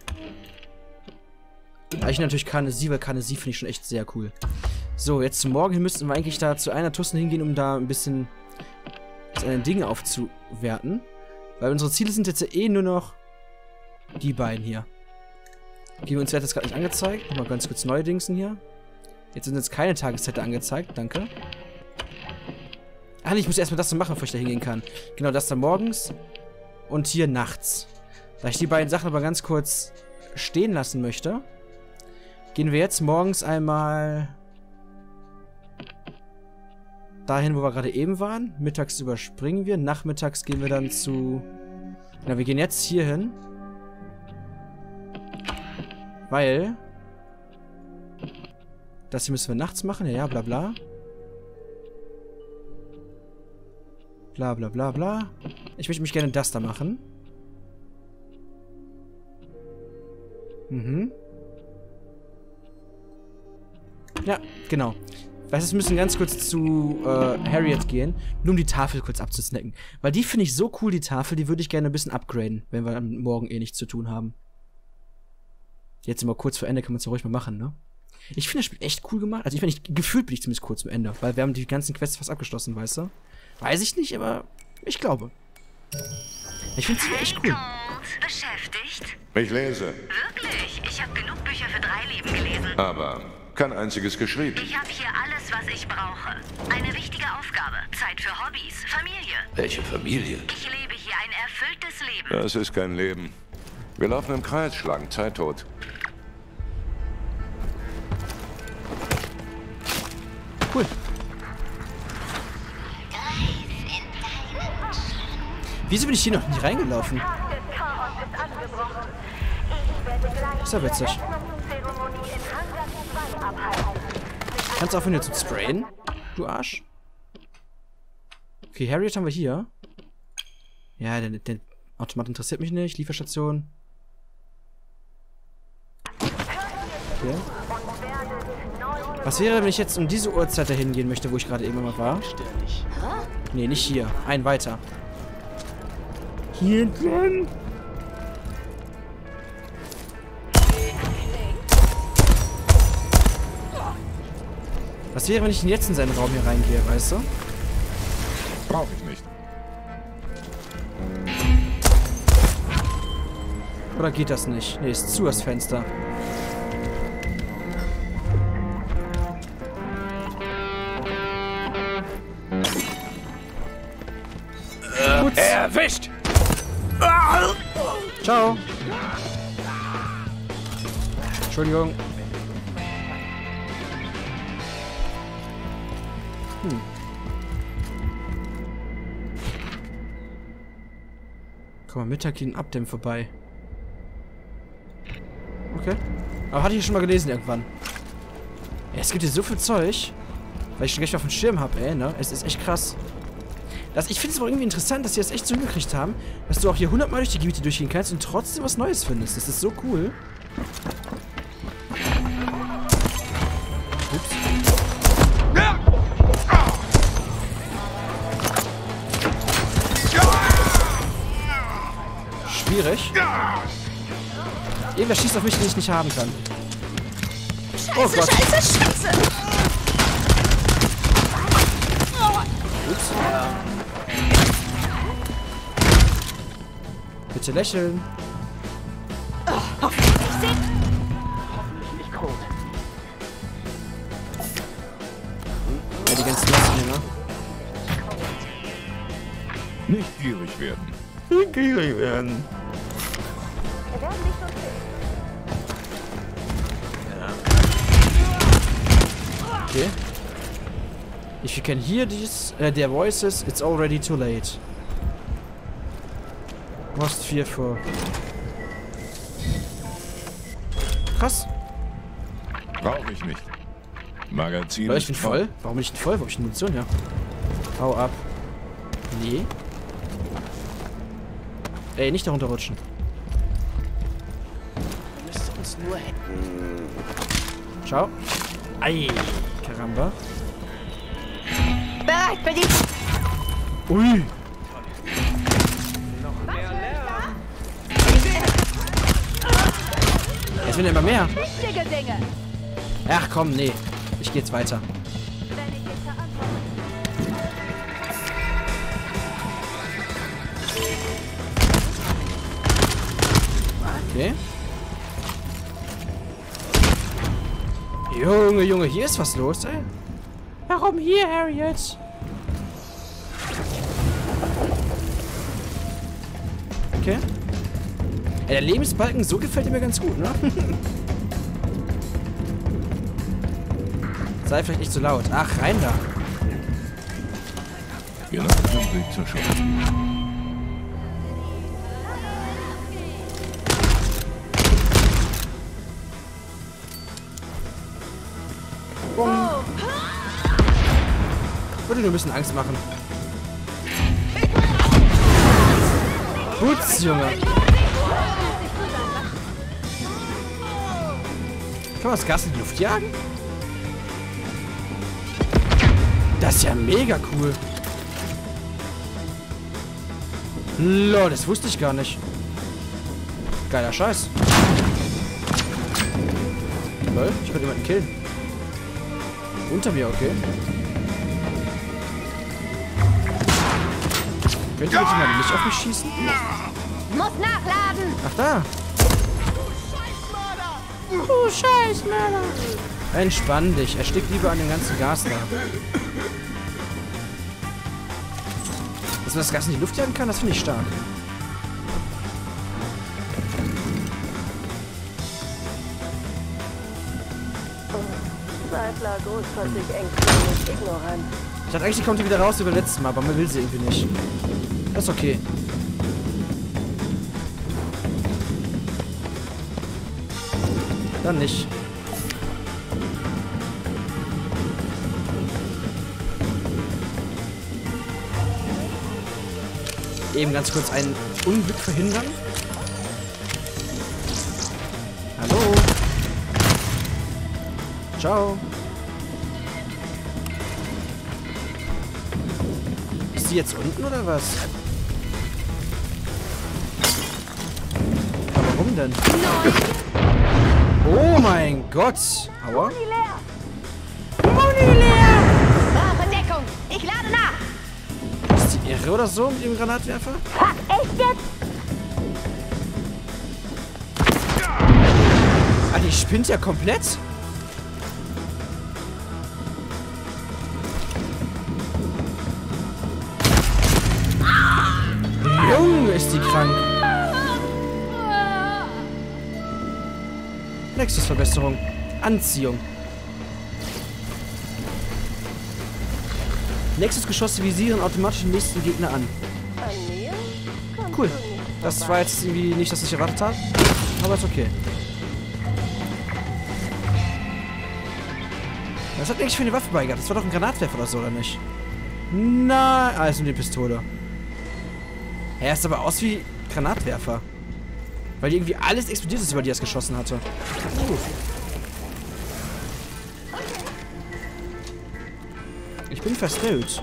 Ich natürlich Karnesie, weil Karnesie finde ich schon echt sehr cool. So, jetzt zum Morgen hin müssten wir eigentlich da zu einer Tussen hingehen, um da ein bisschen seine Dinge aufzuwerten. Weil unsere Ziele sind jetzt ja eh nur noch die beiden hier. Uns wird das gerade nicht angezeigt. Nochmal ganz kurz neue Dingsen hier. Jetzt sind jetzt keine Tageszette angezeigt, danke. Ach nee, ich muss erstmal das so machen, bevor ich da hingehen kann. Genau, das da morgens und hier nachts. Da ich die beiden Sachen aber ganz kurz stehen lassen möchte, gehen wir jetzt morgens einmal dahin, wo wir gerade eben waren. Mittags überspringen wir, nachmittags gehen wir dann zu... Na, wir gehen jetzt hier hin. Weil... Das hier müssen wir nachts machen. Ja, bla bla. Bla bla bla bla. Ich möchte mich gerne das da machen. Ja, genau. Weißt du, wir müssen ganz kurz zu Harriet gehen, nur um die Tafel kurz abzusnacken. Weil die finde ich so cool, die Tafel, die würde ich gerne ein bisschen upgraden, wenn wir am Morgen eh nichts zu tun haben. Jetzt immer kurz vor Ende kann man es ja ruhig mal machen, ne? Ich finde das Spiel echt cool gemacht. Also ich finde, gefühlt bin ich zumindest kurz zum Ende. Weil wir haben die ganzen Quests fast abgeschlossen, weißt du? Weiß ich nicht, aber ich glaube. Ich finde es echt cool. Beschäftigt? Ich lese. Wirklich? Ich habe genug Bücher für 3 Leben gelesen. Aber kein einziges geschrieben. Ich habe hier alles, was ich brauche. Eine wichtige Aufgabe. Zeit für Hobbys, Familie. Welche Familie? Ich lebe hier ein erfülltes Leben. Das ist kein Leben. Wir laufen im Kreis, schlagen Zeit tot. Cool. Wieso bin ich hier noch nicht reingelaufen? Ist ja witzig. Kannst du aufhören hier zu sprayen, du Arsch? Okay, Harriet haben wir hier. Ja, der Automat interessiert mich nicht. Lieferstation. Okay. Was wäre, wenn ich jetzt um diese Uhrzeit dahin gehen möchte, wo ich gerade eben mal war? Nee, nicht hier. Ein weiter. Hier drin. Was wäre, wenn ich jetzt in seinen Raum hier reingehe, weißt du? Brauche ich nicht. Oder geht das nicht? Nee, ist zu das Fenster. Erwischt! Ciao. Entschuldigung. Komm mal, Mittag gegen Abdämm vorbei. Okay. Aber hatte ich schon mal gelesen irgendwann. Ja, es gibt hier so viel Zeug, weil ich schon gleich auf dem Schirm habe, ey, ne? Es ist echt krass. Ich finde es aber irgendwie interessant, dass sie das echt so hingekriegt haben, dass du auch hier 100 Mal durch die Gebiete durchgehen kannst und trotzdem was Neues findest. Das ist so cool. Ups. Schwierig. Irgendwer schießt auf mich, den ich nicht haben kann. Scheiße, Oh Gott. Scheiße, Scheiße! Ups. Bitte lächeln. Hoffentlich nicht groß. Ja, die ganzen Messdinger. Nicht gierig werden. Nicht gierig werden. Wir werden nicht so viel. Okay. If you can hear these, their voices, it's already too late. Most fearful. Krass. Brauche ich nicht. Magazin Weil ich bin ist voll. Warum bin ich denn voll? Wo hab ich denn Munition? Ja. Hau ab. Nee. Ey, nicht darunter rutschen. Du müsstest uns nur hätten. Ciao. Ei. Karamba. Bereit für die... Ui. Jetzt wird immer mehr. Wichtige Dinge. Ach komm, nee. Ich geh jetzt weiter. Wenn ich jetzt verantworte. Okay. Junge, Junge, hier ist was los, ey. Warum hier, Harriet? Okay. Ey, der Lebensbalken, so gefällt mir ganz gut, ne? Sei vielleicht nicht zu laut. Ach, rein da. Genau auf dem Weg zur Schule. Würde nur ein bisschen Angst machen. Putz, Junge. Kann man das Gas in die Luft jagen? Das ist ja mega cool. Lol, das wusste ich gar nicht. Geiler Scheiß. Lol, ich konnte jemanden killen. Unter mir, okay. Könnt ihr bitte mal nicht auf mich schießen? Muss nachladen. Ach da. Du Scheißmörder. Entspann dich. Erstickt lieber an dem ganzen Gas da. Dass man das Gas in die Luft jagen kann, das finde ich stark. Zweifler, großkotzig, ängstlich, ignorant. Ich dachte eigentlich, die kommt wieder raus wie beim letzten Mal, aber man will sie irgendwie nicht. Das ist okay. Dann nicht. Eben ganz kurz ein Unglück verhindern. Hallo. Ciao. Ist die jetzt unten oder was? Warum denn? Oh mein Gott. Aua. Brauche Deckung. Ich lade nach. Ist die irre oder so mit dem Granatwerfer? Echt jetzt? Ah, die spinnt ja komplett. Junge, ist die krank. Nächstes Verbesserung. Anziehung. Nächstes Geschosse visieren automatisch den nächsten Gegner an. Cool. Das war jetzt irgendwie nicht, das ich erwartet habe. Aber ist okay. Was hat eigentlich für eine Waffe bei gehabt? Das war doch ein Granatwerfer oder so, oder nicht? Nein, also eine Pistole. Er ist aber aus wie Granatwerfer. Weil irgendwie alles explodiert ist, über die er es geschossen hatte. Ich bin verstört.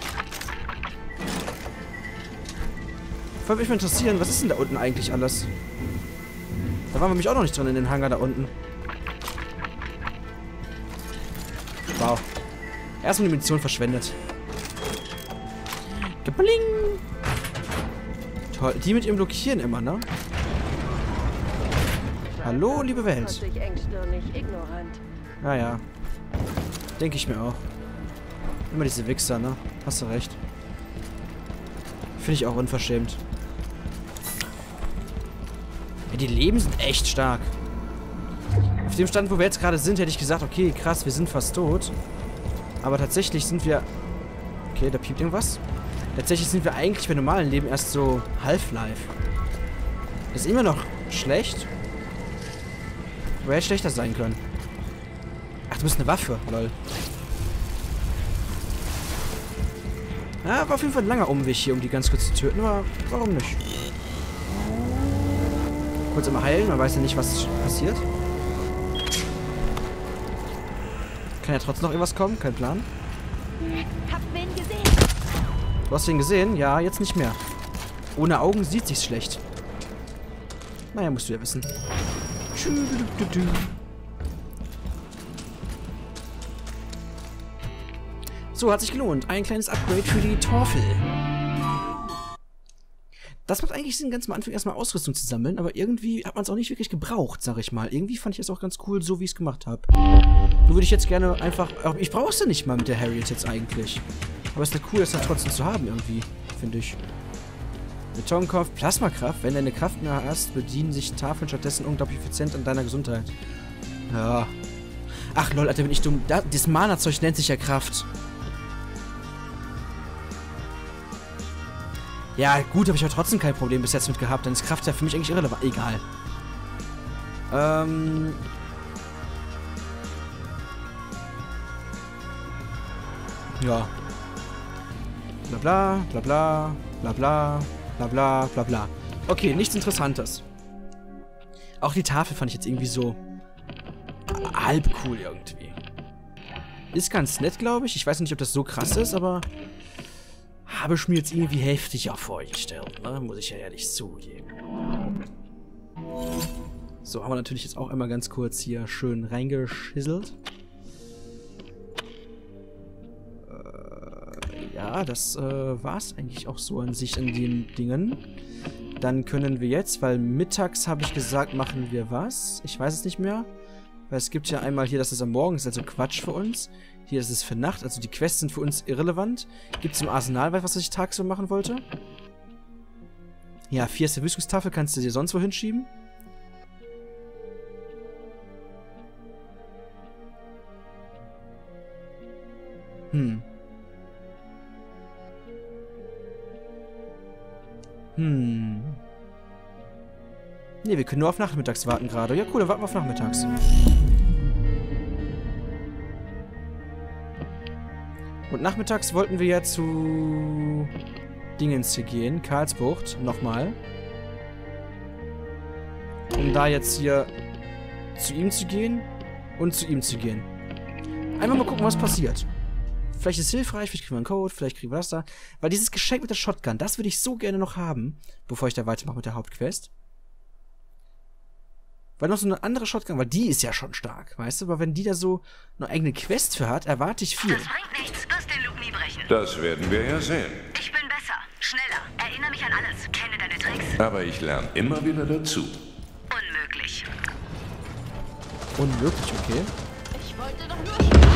Würde mich mal interessieren, was ist denn da unten eigentlich alles? Da waren wir nämlich auch noch nicht drin in den Hangar da unten. Wow. Erstmal die Munition verschwendet. Gebling! Toll. Die mit ihrem Blockieren immer, ne? Hallo, liebe Welt. Naja. Denke ich mir auch. Immer diese Wichser, ne? Hast du recht. Finde ich auch unverschämt. Ja, die Leben sind echt stark. Auf dem Stand, wo wir jetzt gerade sind, hätte ich gesagt, okay, krass, wir sind fast tot. Aber tatsächlich sind wir... Okay, da piept irgendwas. Tatsächlich sind wir eigentlich bei normalen Leben erst so Half-Life. Ist immer noch schlecht. Aber hätte schlechter sein können. Ach, du bist eine Waffe, lol. Ja, war auf jeden Fall ein langer Umweg hier, um die ganz kurz zu töten, aber warum nicht? Kurz immer heilen, man weiß ja nicht, was passiert. Kann ja trotzdem noch irgendwas kommen, kein Plan. Hab wen gesehen. Du hast ihn gesehen? Ja, jetzt nicht mehr. Ohne Augen sieht sich's schlecht. Naja, musst du ja wissen. So, hat sich gelohnt. Ein kleines Upgrade für die Torfel. Das macht eigentlich Sinn, ganz am Anfang erstmal Ausrüstung zu sammeln, aber irgendwie hat man es auch nicht wirklich gebraucht, sag ich mal. Irgendwie fand ich es auch ganz cool, so wie ich es gemacht habe. Nur würde ich jetzt gerne einfach... Ich brauche es ja nicht mal mit der Harriet jetzt eigentlich. Aber es ist ja cool, das dann trotzdem zu haben irgendwie, finde ich. Betonkopf, Plasmakraft. Wenn du eine Kraft mehr hast, bedienen sich Tafeln stattdessen unglaublich effizient an deiner Gesundheit. Ja. Ach lol, Alter, bin ich dumm. Das Mana-Zeug nennt sich ja Kraft. Ja, gut, habe ich aber trotzdem kein Problem bis jetzt mit gehabt. Dann ist Kraft ja für mich eigentlich irrelevant. Egal. Ja. Bla bla, bla bla, bla bla, bla bla, bla bla. Okay, nichts Interessantes. Auch die Tafel fand ich jetzt irgendwie so halb cool irgendwie. Ist ganz nett, glaube ich. Ich weiß nicht, ob das so krass ist, aber habe ich mir jetzt irgendwie heftig auch vorgestellt, ne? Muss ich ja ehrlich zugeben. So, haben wir natürlich jetzt auch einmal ganz kurz hier schön reingeschisselt. Ja, das war's eigentlich auch so an sich in den Dingen. Dann können wir jetzt, weil mittags habe ich gesagt, machen wir was. Ich weiß es nicht mehr. Weil es gibt ja einmal hier, das ist am Morgen, das ist also Quatsch für uns. Hier ist es für Nacht, also die Quests sind für uns irrelevant. Gibt es im Arsenal was ich tagsüber machen wollte? Ja, 4 ist der Wüstungstafel, kannst du dir sonst wo hinschieben? Ne, wir können nur auf nachmittags warten gerade. Ja, cool, dann warten wir auf nachmittags. Und nachmittags wollten wir ja zu Dingens hier gehen, Karlsbucht, nochmal. Um da jetzt hier zu ihm zu gehen und zu ihm zu gehen. Einfach mal gucken, was passiert. Vielleicht ist es hilfreich, vielleicht kriegen wir einen Code, vielleicht kriegen wir das da. Weil dieses Geschenk mit der Shotgun, das würde ich so gerne noch haben, bevor ich da weitermache mit der Hauptquest. Weil noch so eine andere Shotgun, weil die ist ja schon stark, weißt du? Aber wenn die da so eine eigene Quest für hat, erwarte ich viel. Das bringt nichts, wirst den Loop nie brechen. Das werden wir ja sehen. Ich bin besser, schneller, erinnere mich an alles, kenne deine Tricks. Aber ich lerne immer wieder dazu. Unmöglich. Unmöglich, okay. Ich wollte doch nur Spaß.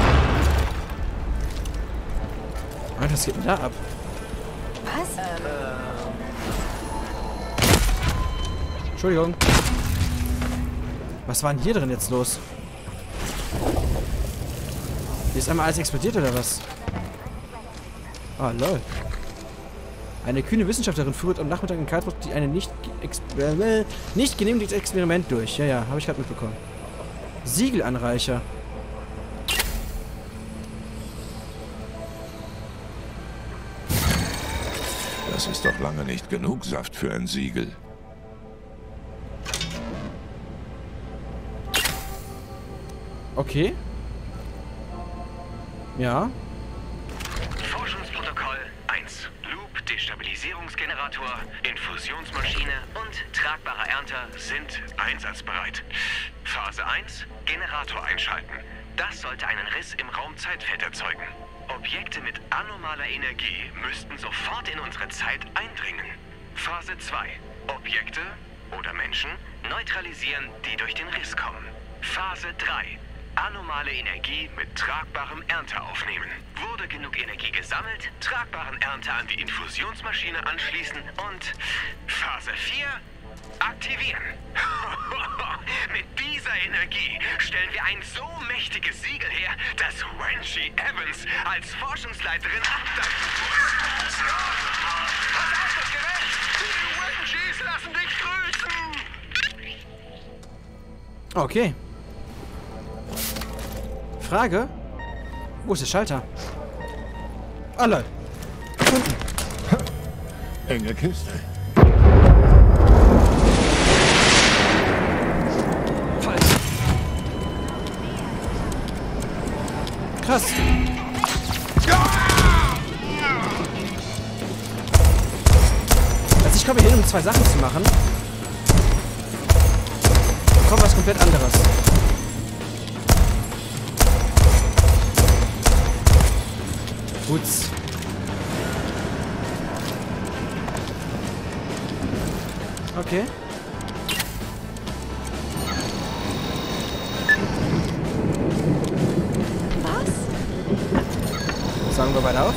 Alter, was geht denn da ab? Was? Entschuldigung. Was war denn hier drin jetzt los? Hier ist einmal alles explodiert, oder was? Ah, lol. Eine kühne Wissenschaftlerin führt am Nachmittag in Karlsruhe ein nicht genehmigtes Experiment durch. Ja, ja, habe ich gerade mitbekommen. Siegelanreicher. Das ist doch lange nicht genug Saft für ein Siegel. Okay. Ja. Forschungsprotokoll 1. Loop, Destabilisierungsgenerator, Infusionsmaschine und tragbarer Ernter sind einsatzbereit. Phase 1. Generator einschalten. Das sollte einen Riss im Raum-Zeitfeld erzeugen. Objekte mit anomaler Energie müssten sofort in unsere Zeit eindringen. Phase 2. Objekte oder Menschen neutralisieren, die durch den Riss kommen. Phase 3. Anomale Energie mit tragbarem Ernter aufnehmen. Wurde genug Energie gesammelt, tragbaren Ernter an die Infusionsmaschine anschließen und Phase 4 aktivieren. Mit dieser Energie stellen wir ein so mächtiges Siegel her, dass Wendy Evans als Forschungsleiterin abdankt. Pass auf, das Gerät! Die Wendys lassen dich grüßen! Okay. Frage? Wo ist der Schalter? Ah, lol. Gefunden. Enge Kiste. Krass. Also ich komme hier hin, um 2 Sachen zu machen. Kommt was komplett anderes. Putz. Okay. Was? Sagen wir weiter auf.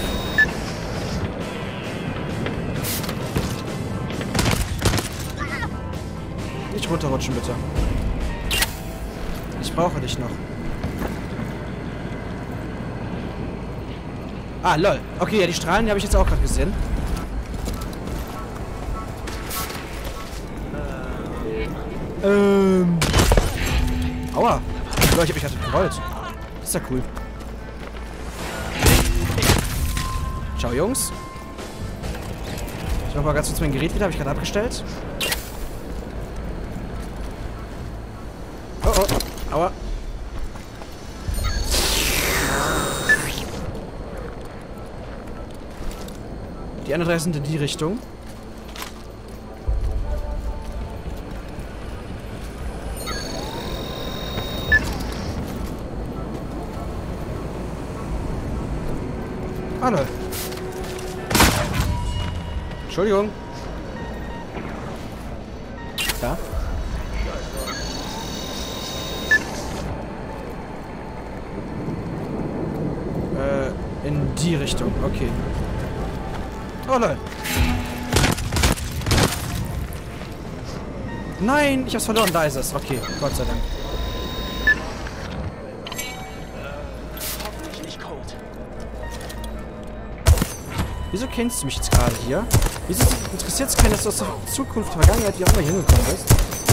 Nicht runterrutschen, bitte. Ich brauche dich noch. Ah, lol. Okay, ja, die Strahlen, die habe ich jetzt auch gerade gesehen. Aua. Lol, ich hab mich gerade gerollt. Das ist ja cool. Ciao, Jungs. Ich mach mal ganz kurz mein Gerät wieder, habe ich gerade abgestellt. Oh, oh. Aua. Die anderen 3 sind in die Richtung. Hallo. Entschuldigung. Da. In die Richtung. Okay. Oh nein. Nein, ich hab's verloren. Da ist es. Okay, Gott sei Dank. Hoffentlich nicht Cold. Wieso kennst du mich jetzt gerade hier? Wieso interessiert es keinen, dass du aus der Zukunft, Vergangenheit, wie auch immer hingekommen bist?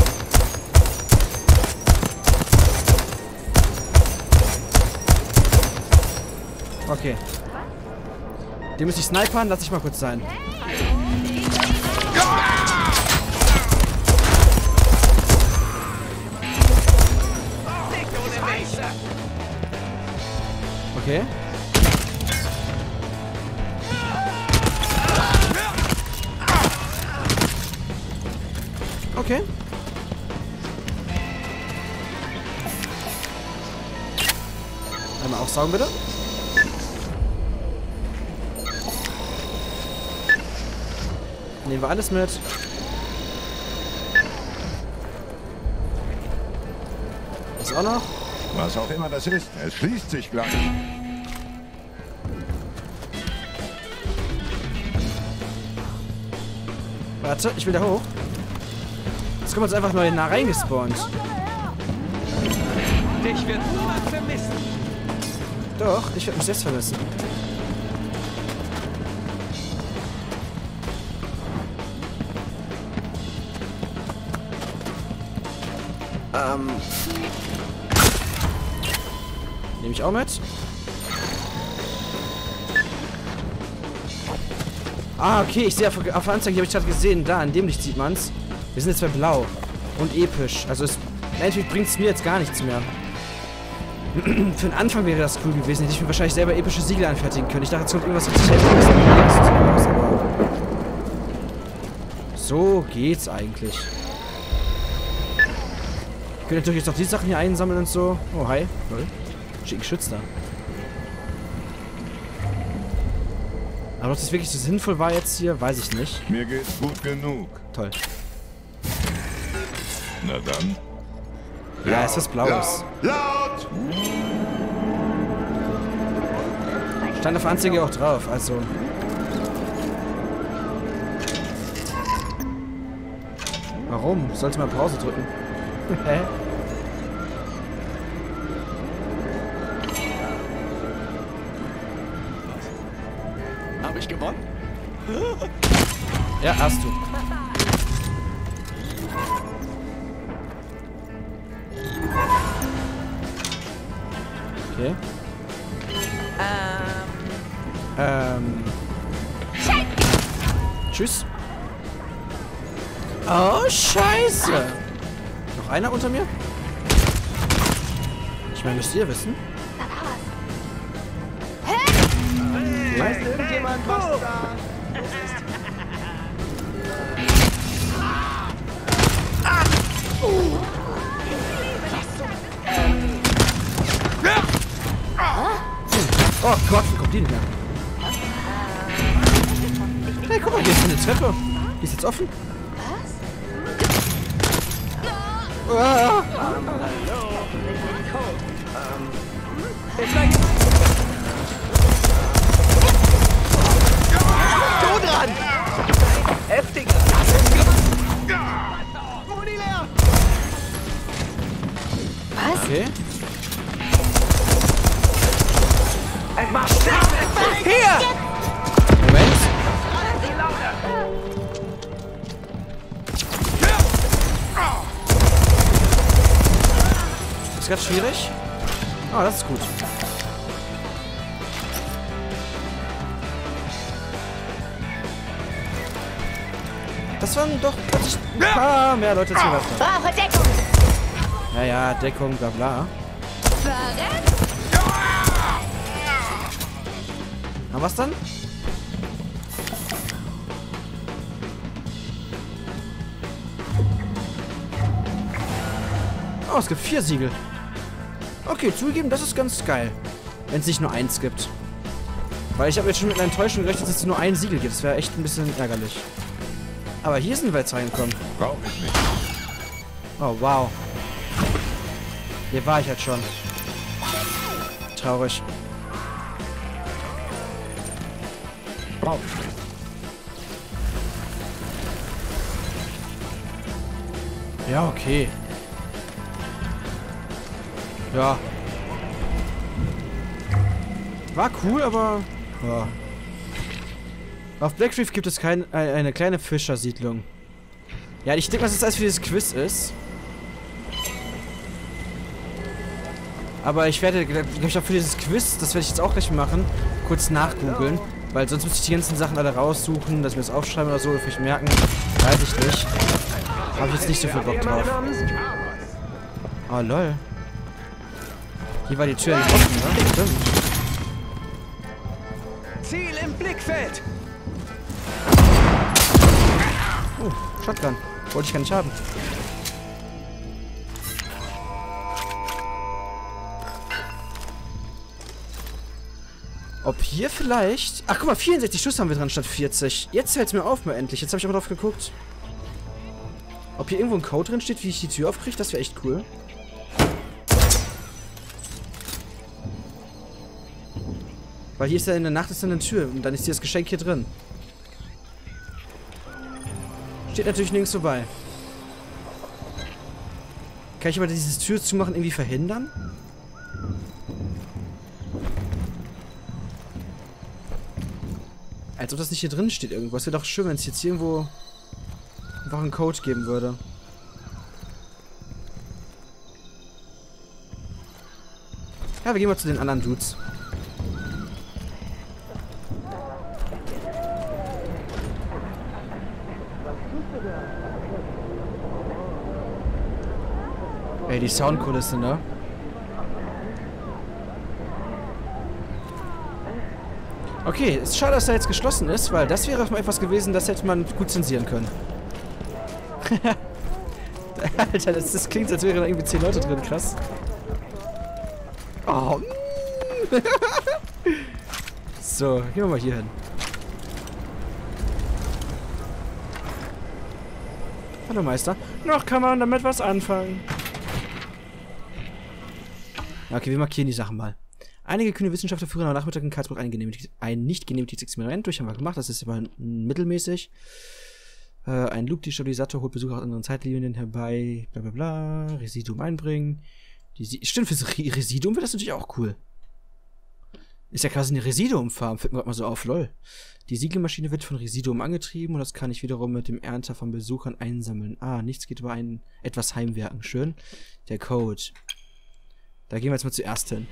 Okay. Den muss ich snipern, lass ich mal kurz sein. Okay. Okay. Einmal aufsaugen, bitte. Nehmen wir alles mit. Das auch noch. Was auch immer das ist, es schließt sich gleich. Warte, ich will da hoch. Jetzt kommen wir uns einfach neu nah reingespawnt. Dich wird niemand vermissen. Doch, ich werde mich selbst vermissen. Nehme ich auch mit. Ah, okay, ich sehe auf der Anzeige, die habe ich gerade gesehen. Da, in dem Licht sieht man's. Wir sind jetzt bei Blau. Und episch. Also natürlich bringt es mir jetzt gar nichts mehr. Für den Anfang wäre das cool gewesen. Hätte ich mir wahrscheinlich selber epische Siegel anfertigen können. Ich dachte, jetzt kommt irgendwas richtig Heftiges. Aber so geht's eigentlich. Ich könnte natürlich jetzt auch die Sachen hier einsammeln und so. Oh, hi. Lol. Schicken Schütz da. Aber ob das wirklich so sinnvoll war jetzt hier, weiß ich nicht. Mir geht's gut genug. Toll. Na dann. Ja, ist was Blaues. Laut! Stand auf der Anzeige auch drauf, also. Warum? Sollte man Pause drücken? Hä? Habe ich gewonnen? Ja, hast du. Okay. Tschüss. Oh, Scheiße. Noch einer unter mir? Ich meine, müsst ihr wissen. Okay. Weiß irgendjemand, was da Oh Gott, wie kommt die denn her? Hey, guck mal, hier ist eine Treppe. Die ist jetzt offen. Was? Ah. ist da jemand? Du dran! Heftig! Muni leer! Okay. Mach hier! Moment. Ist gerade schwierig. Oh, das ist gut. Das waren doch plötzlich ein paar mehr Leute zu was. Brauche Deckung. Ja, Deckung, bla bla. Na, was dann? Oh, es gibt 4 Siegel. Okay, zugegeben, das ist ganz geil. Wenn es nicht nur 1 gibt. Weil ich habe jetzt schon mit einer Enttäuschung gerechnet, dass es nur ein Siegel gibt. Das wäre echt ein bisschen ärgerlich. Aber hier sind wir jetzt reingekommen. Brauche ich nicht. Oh, wow. Hier war ich halt schon. Traurig. Brauche ich nicht. Ja, okay. Ja. War cool, aber... Ja. Auf Black Reef gibt es eine kleine Fischersiedlung. Ja, ich denke, dass das alles für dieses Quiz ist. Aber ich werde, glaube ich, auch für dieses Quiz, das werde ich jetzt auch gleich machen, kurz nachgoogeln. Weil sonst müsste ich die ganzen Sachen alle raussuchen, dass ich mir das aufschreiben oder so, oder vielleicht merken. Weiß ich nicht. Habe ich jetzt nicht so viel Bock drauf. Oh, lol. Hier war die Tür nicht offen, ne? Stimmt. Ziel im Blickfeld! Shotgun. Wollte ich gar nicht haben. Ob hier vielleicht... Ach, guck mal, 64 Schuss haben wir dran statt 40. Jetzt fällt es mir auf, mal endlich. Jetzt habe ich aber drauf geguckt. Ob hier irgendwo ein Code drin steht, wie ich die Tür aufkriege, das wäre echt cool. Weil hier ist ja in der Nacht ist dann eine Tür und dann ist hier das Geschenk hier drin. Steht natürlich nirgends so bei. Kann ich aber dieses Tür zumachen irgendwie verhindern? Als ob das nicht hier drin steht irgendwo. Es wäre doch schön, wenn es jetzt hier irgendwo einfach einen Code geben würde. Ja, wir gehen mal zu den anderen Dudes. Ey, die Soundkulisse, ne? Okay, ist schade, dass er jetzt geschlossen ist, weil das wäre auch mal etwas gewesen, das hätte man gut zensieren können. Alter, das klingt, als wären da irgendwie 10 Leute drin, krass. Oh. So, gehen wir mal hier hin. Hallo Meister. Noch kann man damit was anfangen. Ja, okay, wir markieren die Sachen mal. Einige kühne Wissenschaftler führen am Nachmittag in Karlsburg ein nicht genehmigtes Experiment durch, haben wir gemacht, das ist aber mittelmäßig. Ein Loop-Destabilisator holt Besucher aus anderen Zeitlinien herbei, bla bla bla, Residuum einbringen. Stimmt, fürs Residuum wäre das natürlich auch cool. Ist ja quasi eine Residuum-Farm, fällt mir gerade mal so auf, lol. Die Siegelmaschine wird von Residuum angetrieben und das kann ich wiederum mit dem Ernter von Besuchern einsammeln. Ah, nichts geht über etwas Heimwerken, schön. Der Code. Da gehen wir jetzt mal zuerst hin.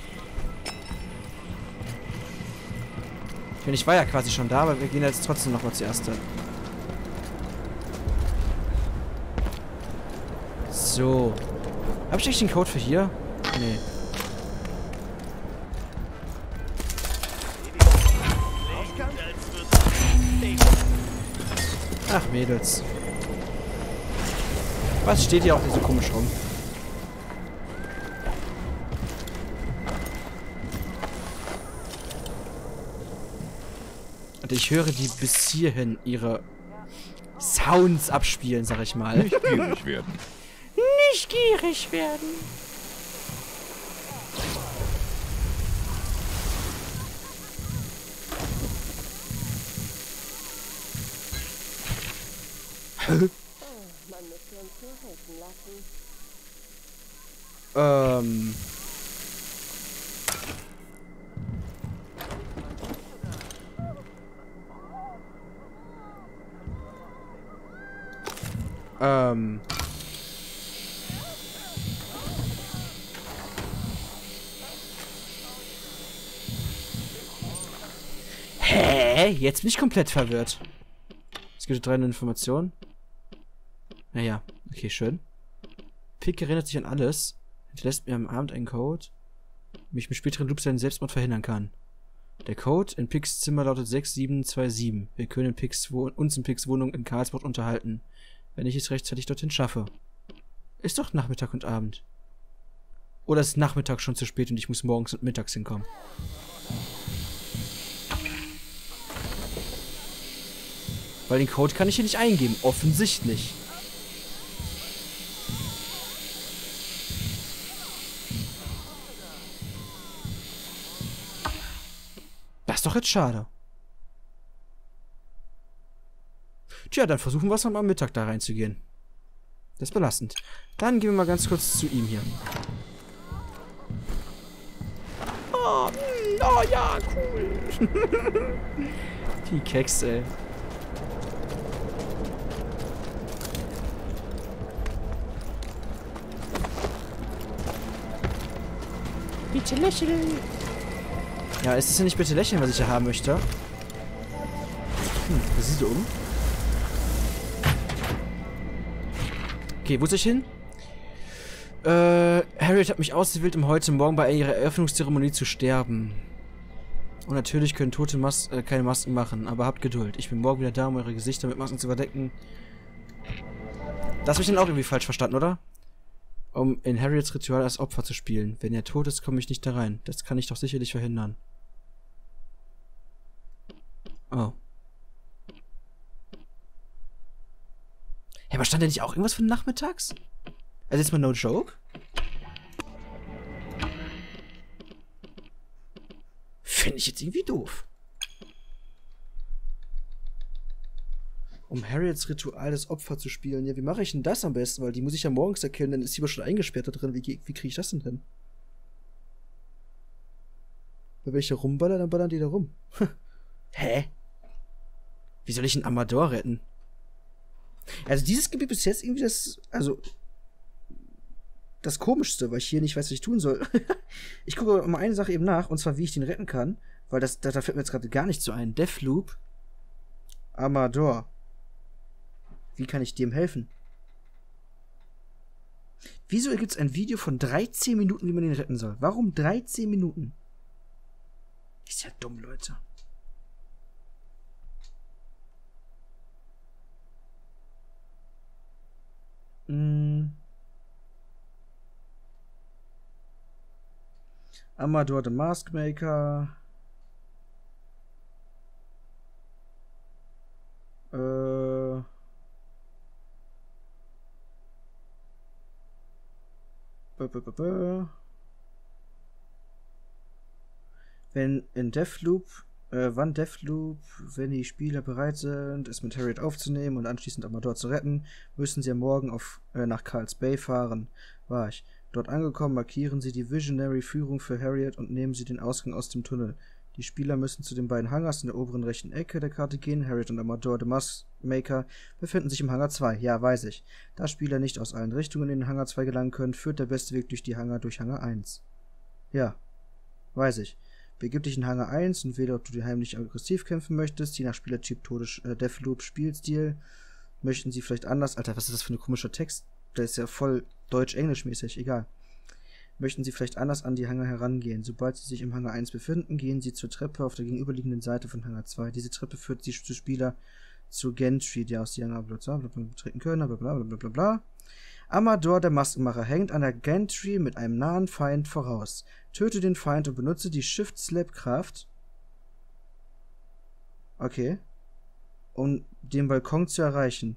Ich meine, ich war ja quasi schon da, aber wir gehen jetzt trotzdem nochmal zuerst hin. So. Hab ich eigentlich den Code für hier? Nee. Ach, Mädels. Was steht hier auch nicht so komisch rum? Und ich höre die bis hierhin ihre Sounds abspielen, sag ich mal. Nicht gierig werden. Nicht gierig werden. Man müsste uns nur helfen lassen. Hä? Jetzt bin ich komplett verwirrt. Es gibt 3 Informationen. Naja, okay, schön. Pick erinnert sich an alles. Hinterlässt mir am Abend einen Code, wie ich mit späteren Loops seinen Selbstmord verhindern kann. Der Code in Picks Zimmer lautet 6727. Wir können uns in Picks Wohnung in Karlsburg unterhalten, wenn ich es rechtzeitig dorthin schaffe. Ist doch Nachmittag und Abend. Oder ist Nachmittag schon zu spät und ich muss morgens und mittags hinkommen? Weil den Code kann ich hier nicht eingeben. Offensichtlich. Das ist doch jetzt schade. Tja, dann versuchen wir es am Mittag da reinzugehen. Das ist belastend. Dann gehen wir mal ganz kurz zu ihm hier. Oh, ja, cool. Die Keks, ey. Bitte lächeln. Ja, ist es ja nicht bitte lächeln, was ich hier haben möchte? Was sieht so um? Okay, wo soll ich hin? Harriet hat mich ausgewählt, um heute Morgen bei ihrer Eröffnungszeremonie zu sterben. Und natürlich können Tote keine Masken machen, aber habt Geduld. Ich bin morgen wieder da, um eure Gesichter mit Masken zu überdecken. Das habe ich dann auch irgendwie falsch verstanden, oder? Um in Harriets Ritual als Opfer zu spielen. Wenn er tot ist, komme ich nicht da rein. Das kann ich doch sicherlich verhindern. Oh. Ja, aber stand da nicht auch irgendwas von nachmittags? Also jetzt mal no joke? Finde ich jetzt irgendwie doof. Um Harriets Ritual des Opfer zu spielen. Ja, wie mache ich denn das am besten? Weil die muss ich ja morgens erkennen, dann ist sie aber schon eingesperrt da drin. Wie kriege ich das denn hin? Weil wenn ich da rumballer, dann ballern die da rum. Hä? Wie soll ich einen Amador retten? Also dieses Gebiet bis jetzt irgendwie das Komischste, weil ich hier nicht weiß, was ich tun soll. Ich gucke mal eine Sache eben nach, und zwar, wie ich den retten kann, weil da fällt mir jetzt gerade gar nicht so ein. Deathloop. Amador. Wie kann ich dem helfen? Wieso gibt es ein Video von 13 Minuten, wie man den retten soll? Warum 13 Minuten? Ist ja dumm, Leute. Amador the Maskmaker. Wenn in Deathloop, wenn die Spieler bereit sind, es mit Harriet aufzunehmen und anschließend Amador zu retten, müssen sie am Morgen nach Carl's Bay fahren. War ich. Dort angekommen, markieren sie die Visionary-Führung für Harriet und nehmen sie den Ausgang aus dem Tunnel. Die Spieler müssen zu den beiden Hangars in der oberen rechten Ecke der Karte gehen. Harriet und Amador the Maskmaker befinden sich im Hangar 2. Ja, weiß ich. Da Spieler nicht aus allen Richtungen in den Hangar 2 gelangen können, führt der beste Weg durch Hangar 1. Ja, weiß ich. Begib dich in Hangar 1 und wähle, ob du heimlich aggressiv kämpfen möchtest, je nach Spielertyp Deathloop Spielstil. Möchten sie vielleicht anders... Alter, was ist das für ein komischer Text? Der ist ja voll deutsch-englisch-mäßig, egal. Möchten sie vielleicht anders an die Hangar herangehen. Sobald sie sich im Hangar 1 befinden, gehen sie zur Treppe auf der gegenüberliegenden Seite von Hangar 2. Diese Treppe führt die Spieler zu Gentry, die aus die Hangar betreten können, blablabla. Amador, der Maskenmacher, hängt an der Gantry mit einem nahen Feind voraus. Töte den Feind und benutze die Shift-Slap-Kraft, okay, um den Balkon zu erreichen.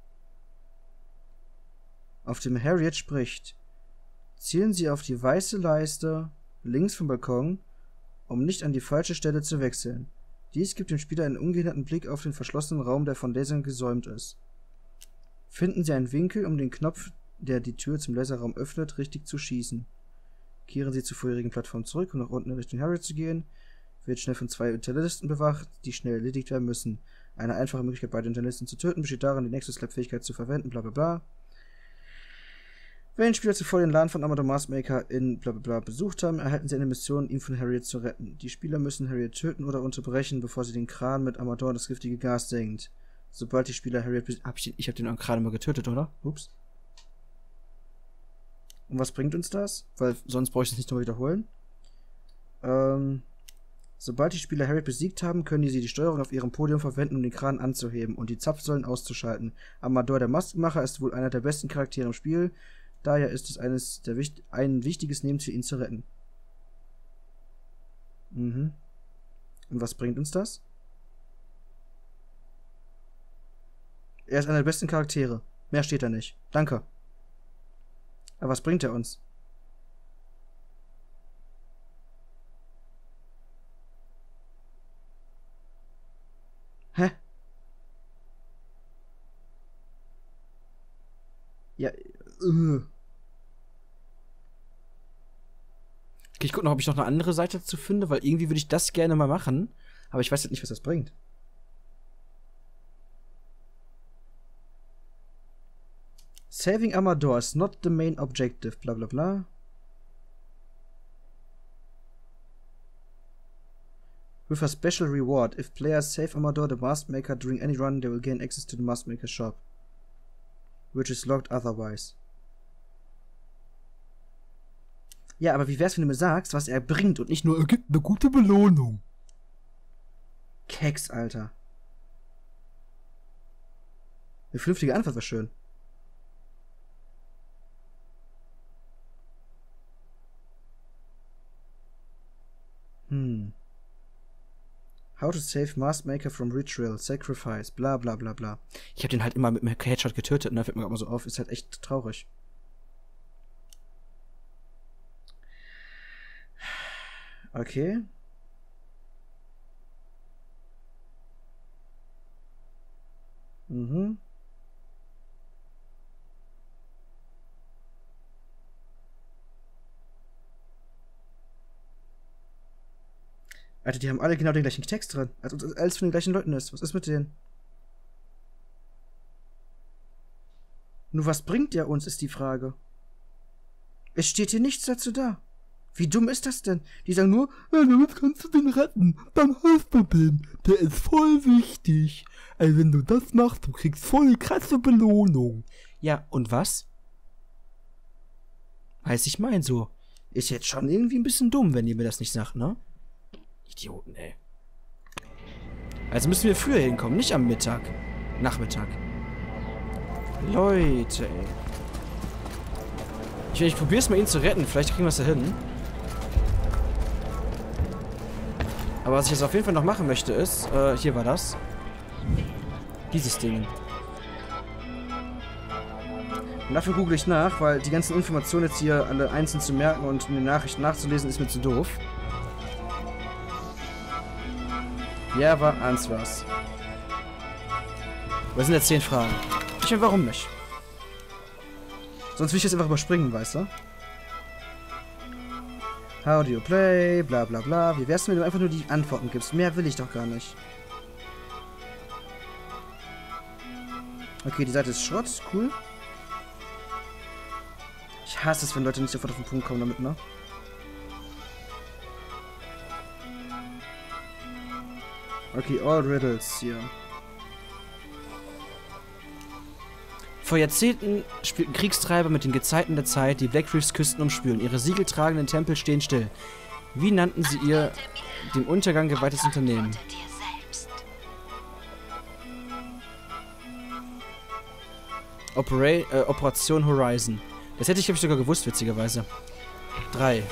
Auf dem Harriet spricht. Zielen Sie auf die weiße Leiste links vom Balkon, um nicht an die falsche Stelle zu wechseln. Dies gibt dem Spieler einen ungehinderten Blick auf den verschlossenen Raum, der von Lasern gesäumt ist. Finden Sie einen Winkel, um den Knopf, der die Tür zum Laserraum öffnet, richtig zu schießen. Kehren Sie zur vorherigen Plattform zurück, um nach unten in Richtung Harriet zu gehen. Wird schnell von 2 Internisten bewacht, die schnell erledigt werden müssen. Eine einfache Möglichkeit, beide Internisten zu töten, besteht darin, die Nexus-Lab-Fähigkeit zu verwenden, bla bla bla. Wenn Spieler zuvor den Laden von Amador Maskmaker in blablabla besucht haben, erhalten sie eine Mission, ihn von Harriet zu retten. Die Spieler müssen Harriet töten oder unterbrechen, bevor sie den Kran mit Amador das giftige Gas senkt. Sobald die Spieler Harriet... Ich hab den auch gerade mal getötet, oder? Ups. Und was bringt uns das? Weil sonst brauche ich es nicht nochmal wiederholen. Sobald die Spieler Harriet besiegt haben, können sie die Steuerung auf ihrem Podium verwenden, um den Kran anzuheben und die Zapfsäulen auszuschalten. Amador, der Maskenmacher, ist wohl einer der besten Charaktere im Spiel. Daher ist es ein wichtiges Nebenziel, ihn zu retten. Und was bringt uns das? Er ist einer der besten Charaktere. Mehr steht da nicht. Danke. Aber was bringt er uns? Hä? Ja, Okay, ich gucke noch, ob ich noch eine andere Seite dazu finde, weil irgendwie würde ich das gerne mal machen. Aber ich weiß jetzt nicht, was das bringt. Saving Amador is not the main objective, bla bla bla. With a special reward. If players save Amador the Maskmaker during any run, they will gain access to the Maskmaker shop. Which is locked otherwise. Ja, aber wie wär's, wenn du mir sagst, was er bringt und nicht nur, er gibt eine gute Belohnung. Keks, Alter. Eine vernünftige Antwort war schön. How to save Mask Maker from Ritual, Sacrifice, bla bla bla bla. Ich habe den halt immer mit einem Headshot getötet, und da fällt mir gerade mal so auf, ist halt echt traurig. Okay. Mhm. Alter, die haben alle genau den gleichen Text drin. Als ob alles von den gleichen Leuten ist. Was ist mit denen? Nur was bringt der uns, ist die Frage. Es steht hier nichts dazu da. Wie dumm ist das denn? Die sagen nur, ja, damit kannst du den retten. Dann hast du den. Der ist voll wichtig. Ey, wenn du das machst, du kriegst voll krasse Belohnung. Ja, und was? Weiß ich mein so. Ist jetzt schon irgendwie ein bisschen dumm, wenn ihr mir das nicht sagt, ne? Idioten, ey. Also müssen wir früher hinkommen, nicht am Mittag. Nachmittag. Leute, ey. Ich probier's mal, ihn zu retten. Vielleicht kriegen wir es da hin. Aber was ich jetzt auf jeden Fall noch machen möchte, ist... hier war das. Dieses Ding. Und dafür google ich nach, weil die ganzen Informationen jetzt hier alle einzeln zu merken und in den Nachrichten nachzulesen, ist mir zu doof. Ja, aber eins war's. Was sind jetzt 10 Fragen? Ich meine, warum nicht? Sonst will ich jetzt einfach überspringen, weißt du? How do you play? Bla bla bla. Wie wär's, wenn du einfach nur die Antworten gibst? Mehr will ich doch gar nicht. Okay, die Seite ist Schrott. Cool. Ich hasse es, wenn Leute nicht sofort auf den Punkt kommen damit, ne? Okay, all riddles hier. Vor Jahrzehnten spielten Kriegstreiber mit den Gezeiten der Zeit, die Black Reefs Küsten umspülen. Ihre siegeltragenden Tempel stehen still. Wie nannten sie ihr dem Untergang geweihtes Unternehmen? Operation Horizon. Das hätte ich, glaube ich, sogar gewusst, witzigerweise. 3.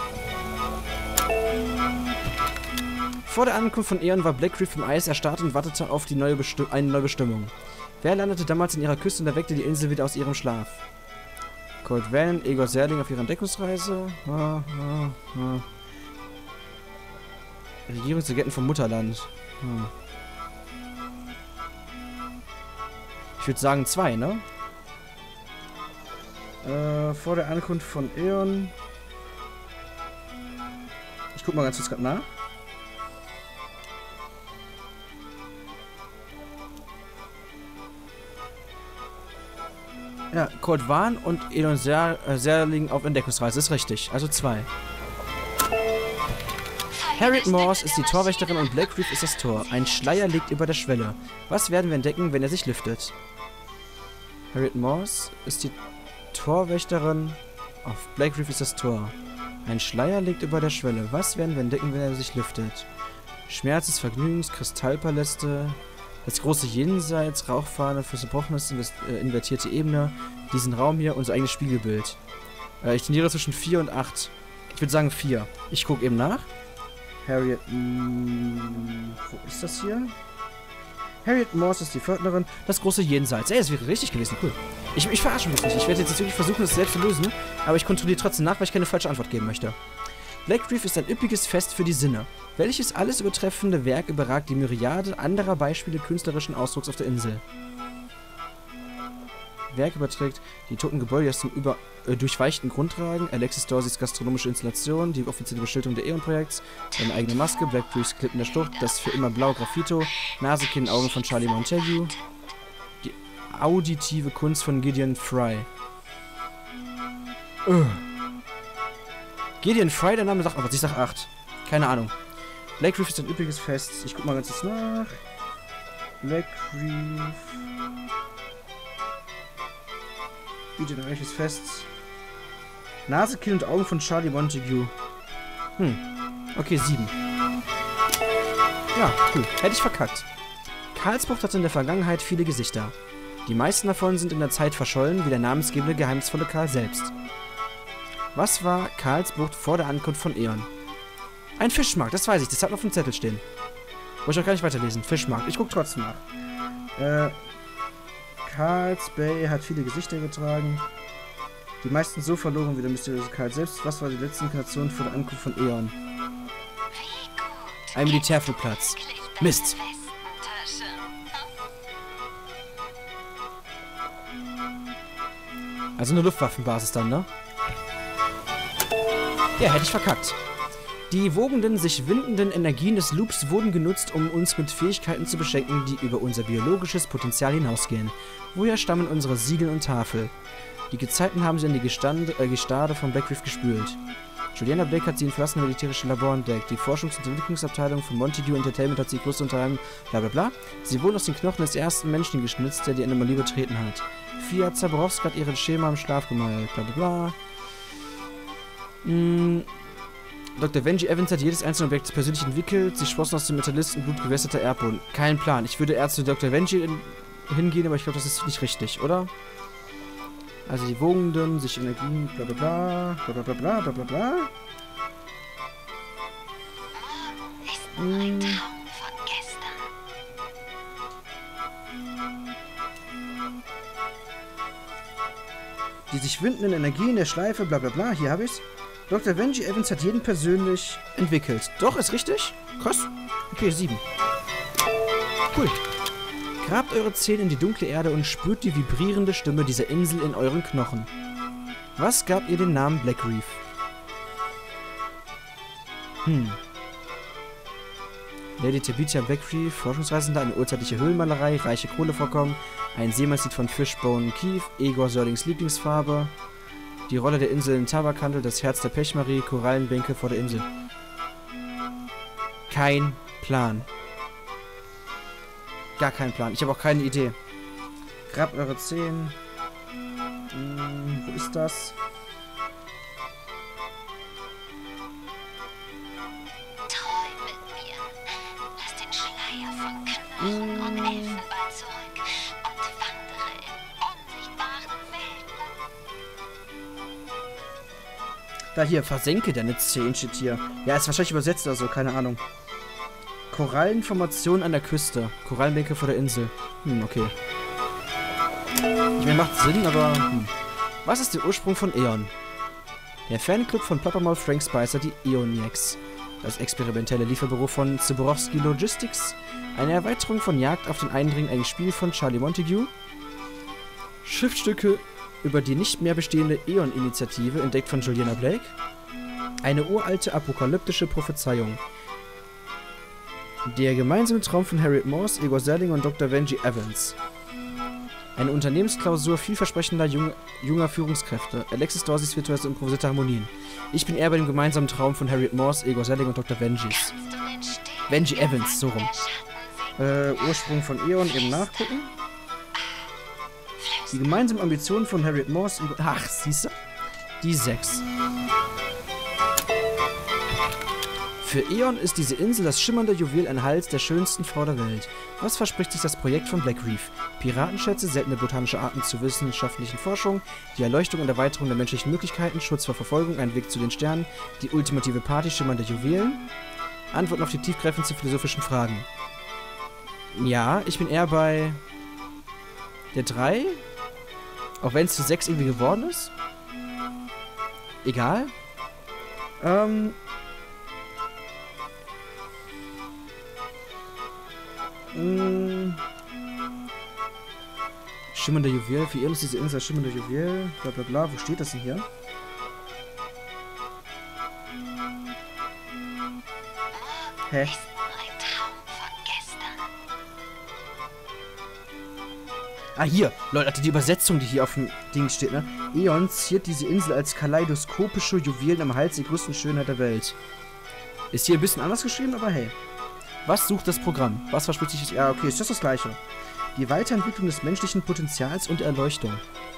Vor der Ankunft von Aeon war Black Reef im Eis erstarrt und wartete auf die eine neue Bestimmung. Wer landete damals in ihrer Küste und erweckte die Insel wieder aus ihrem Schlaf? Colt Van, Egor Serling auf ihrer Entdeckungsreise. Regierungsagenten vom Mutterland. Ich würde sagen 2, ne? Vor der Ankunft von Aeon. Ich guck mal ganz kurz gerade nach. Ja, Colt Van und Elon Serling auf Entdeckungsreise. Ist richtig. Also 2. Harriet Morse ist die Torwächterin und Black Reef ist das Tor. Ein Schleier liegt über der Schwelle. Was werden wir entdecken, wenn er sich lüftet? Harriet Morse ist die Torwächterin. Auf Black Reef ist das Tor. Ein Schleier liegt über der Schwelle. Was werden wir entdecken, wenn er sich lüftet? Schmerz des Vergnügens, Kristallpaläste, das große Jenseits, Rauchfahne für Zerbrochenes, invertierte Ebene, diesen Raum hier, unser eigenes Spiegelbild. Ich tendiere zwischen 4 und 8. Ich würde sagen 4. Ich gucke eben nach. Harriet, wo ist das hier? Harriet Morse ist die Pförtnerin. Das große Jenseits. Ey, das wäre richtig gewesen. Cool. Ich verarsche mich nicht. Ich werde jetzt wirklich versuchen, das selbst zu lösen. Aber ich kontrolliere trotzdem nach, weil ich keine falsche Antwort geben möchte. Black Reef ist ein üppiges Fest für die Sinne. Welches alles übertreffende Werk überragt die Myriade anderer Beispiele künstlerischen Ausdrucks auf der Insel? Werk überträgt die toten Gebäude aus dem durchweichten Grundragen, Alexis Dorseys gastronomische Installation, die offizielle Beschilderung der Aeon-Projekts, seine eigene Maske, Black Reefs Klipp in der Schlucht, das für immer blaue Graffito, Nase, Kinn, Augen von Charlie Montague, die auditive Kunst von Gideon Fry. Gideon Fry, der Name sagt aber, ich sag 8. Keine Ahnung. Black Reef ist ein üppiges Fest. Ich guck mal ganz kurz nach. Black Reef. Gideon Reiches Fest. Nase, Kinn und Augen von Charlie Montague. Okay, 7. Ja, cool. Hätte ich verkackt. Karlsbucht hatte in der Vergangenheit viele Gesichter. Die meisten davon sind in der Zeit verschollen, wie der namensgebende geheimnisvolle Karl selbst. Was war Karlsbucht vor der Ankunft von Aeon? Ein Fischmarkt, das weiß ich, das hat auf dem Zettel stehen. Wollte ich auch gar nicht weiterlesen. Fischmarkt. Ich gucke trotzdem nach. Carl's Bay hat viele Gesichter getragen. Die meisten so verloren wie der mysteriöse Karl selbst. Was war die letzte Inkarnation vor der Ankunft von Eon? Ein Militärflugplatz. Mist. Also eine Luftwaffenbasis dann, ne? Ja, hätte ich verkackt. Die wogenden, sich windenden Energien des Loops wurden genutzt, um uns mit Fähigkeiten zu beschenken, die über unser biologisches Potenzial hinausgehen. Woher stammen unsere Siegel und Tafel? Die Gezeiten haben sie in die Gestade von Black Reef gespült. Juliana Blake hat sie in verlassene militärische Labor entdeckt. Die Forschungs- und Entwicklungsabteilung von Montague Entertainment hat sie größte unterhalten. Blablabla. Sie wurden aus den Knochen des ersten Menschen geschnitzt, der die Anomalie betreten hat. Fiat Zaborowski hat ihren Schema im Schlaf gemalt. Blablabla. Dr. Venji Evans hat jedes einzelne Objekt persönlich entwickelt. Sie sprossen aus dem Metallistenblut gewässerter Erdboden. Kein Plan. Ich würde eher zu Dr. Venji hingehen, aber ich glaube, das ist nicht richtig, oder? Also die wogenden, sich Energien, bla bla bla, bla bla bla bla bla bla. Ist nur ein Traum von gestern. Die sich windenden Energien der Schleife, bla bla bla, hier habe ich's. Dr. Venji Evans hat jeden persönlich entwickelt. Doch, ist richtig? Krass. Okay, 7. Cool. Grabt eure Zähne in die dunkle Erde und spürt die vibrierende Stimme dieser Insel in euren Knochen. Was gab ihr den Namen Black Reef? Lady Tabitha Black Reef, Forschungsreisende, eine urzeitliche Höhlenmalerei, reiche Kohlevorkommen, ein Seemannslied von Fishbone Keith, Egor Sörlings Lieblingsfarbe, die Rolle der Insel in Tabakhandel, das Herz der Pechmarie, Korallenbänke vor der Insel. Kein Plan. Gar keinen Plan. Ich habe auch keine Idee. Grabt eure Zehen. Wo ist das? Träum mit mir. Lass den Schleier von Knochen und Elfenbein zurück und wandere in unsichtbaren Welten. Da hier, versenke deine Zehen, steht hier. Ja, ist wahrscheinlich übersetzt oder so, keine Ahnung. Korallenformation an der Küste. Korallenbänke vor der Insel. Okay. Ich meine, macht Sinn, aber... Was ist der Ursprung von Eon? Der Fanclub von Ploppermouth Frank Spicer, die Eoniacs. Das experimentelle Lieferbüro von Zaborowski Logistics. Eine Erweiterung von Jagd auf den Eindring, ein Spiel von Charlie Montague. Schriftstücke über die nicht mehr bestehende Eon-Initiative, entdeckt von Juliana Blake. Eine uralte apokalyptische Prophezeiung. Der gemeinsame Traum von Harriet Morse, Egor Sörling und Dr. Venji Evans. Eine Unternehmensklausur vielversprechender junger Führungskräfte. Alexis Dorseys virtuose improvisierte Harmonien. Ich bin eher bei dem gemeinsamen Traum von Harriet Morse, Egor Sörling und Dr. Venjis. Venji Evans, so rum. Ursprung von Eon eben nachgucken. Die gemeinsamen Ambitionen von Harriet Morse, Egor... Ach, siehst du? Die 6. Für Eon ist diese Insel das schimmernde Juwel an Hals der schönsten Frau der Welt. Was verspricht sich das Projekt von Black Reef? Piratenschätze, seltene botanische Arten zur wissenschaftlichen Forschung, die Erleuchtung und Erweiterung der menschlichen Möglichkeiten, Schutz vor Verfolgung, ein Weg zu den Sternen, die ultimative Party schimmernder Juwelen? Antworten auf die tiefgreifendsten philosophischen Fragen. Ja, ich bin eher bei der 3. Auch wenn es zu 6 irgendwie geworden ist. Egal. Schimmernde Juwel. Für ihr ist diese Insel schimmernde Juwel. Bla bla bla. Wo steht das denn hier? Hä? Ah, hier. Leute, die Übersetzung, die hier auf dem Ding steht, ne? Eon ziert diese Insel als kaleidoskopische Juwelen am Hals der größten Schönheit der Welt. Ist hier ein bisschen anders geschrieben, aber hey. Was sucht das Programm? Was verspricht sich... Ja, okay, ist das Gleiche. Die Weiterentwicklung des menschlichen Potenzials und Erleuchtung.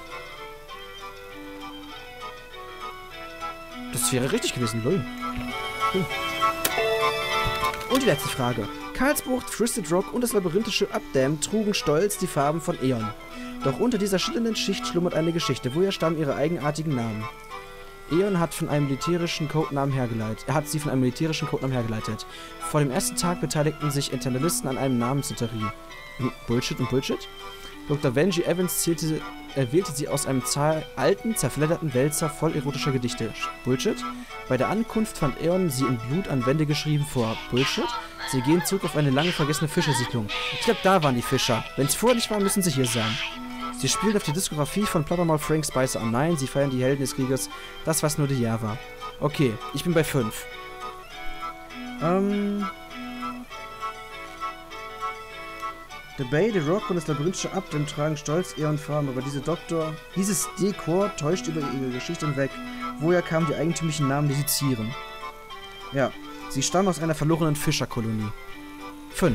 Das wäre richtig gewesen, lol. Cool. Und die letzte Frage. Karlsbucht, Twisted Rock und das labyrinthische Updam trugen stolz die Farben von Eon. Doch unter dieser schillernden Schicht schlummert eine Geschichte. Woher stammen ihre eigenartigen Namen? Eon hat von einem militärischen Codenamen hergeleitet. Er hat sie von einem militärischen Codenamen hergeleitet. Vor dem ersten Tag beteiligten sich Internalisten an einem Namenslotterie. Bullshit und Bullshit? Dr. Vanjie Evans wählte sie aus einem alten, zerfledderten Wälzer voll erotischer Gedichte. Bullshit? Bei der Ankunft fand Eon sie in Blut an Wände geschrieben vor. Bullshit? Sie gehen zurück auf eine lange vergessene Fischersiedlung. Ich glaube, da waren die Fischer. Wenn es vorher nicht war, müssen sie hier sein. Sie spielen auf die Diskografie von Plappermaul Frank Spicer an. Nein, sie feiern die Helden des Krieges. Das, was nur die Jahr war. Okay, ich bin bei 5. Der Bay, der Rock und das labyrinthische Abdem tragen stolz Eon-Farben, aber dieses Dekor täuscht über ihre Geschichte hinweg. Woher kamen die eigentümlichen Namen, die sie zieren? Ja, sie stammen aus einer verlorenen Fischerkolonie. 5.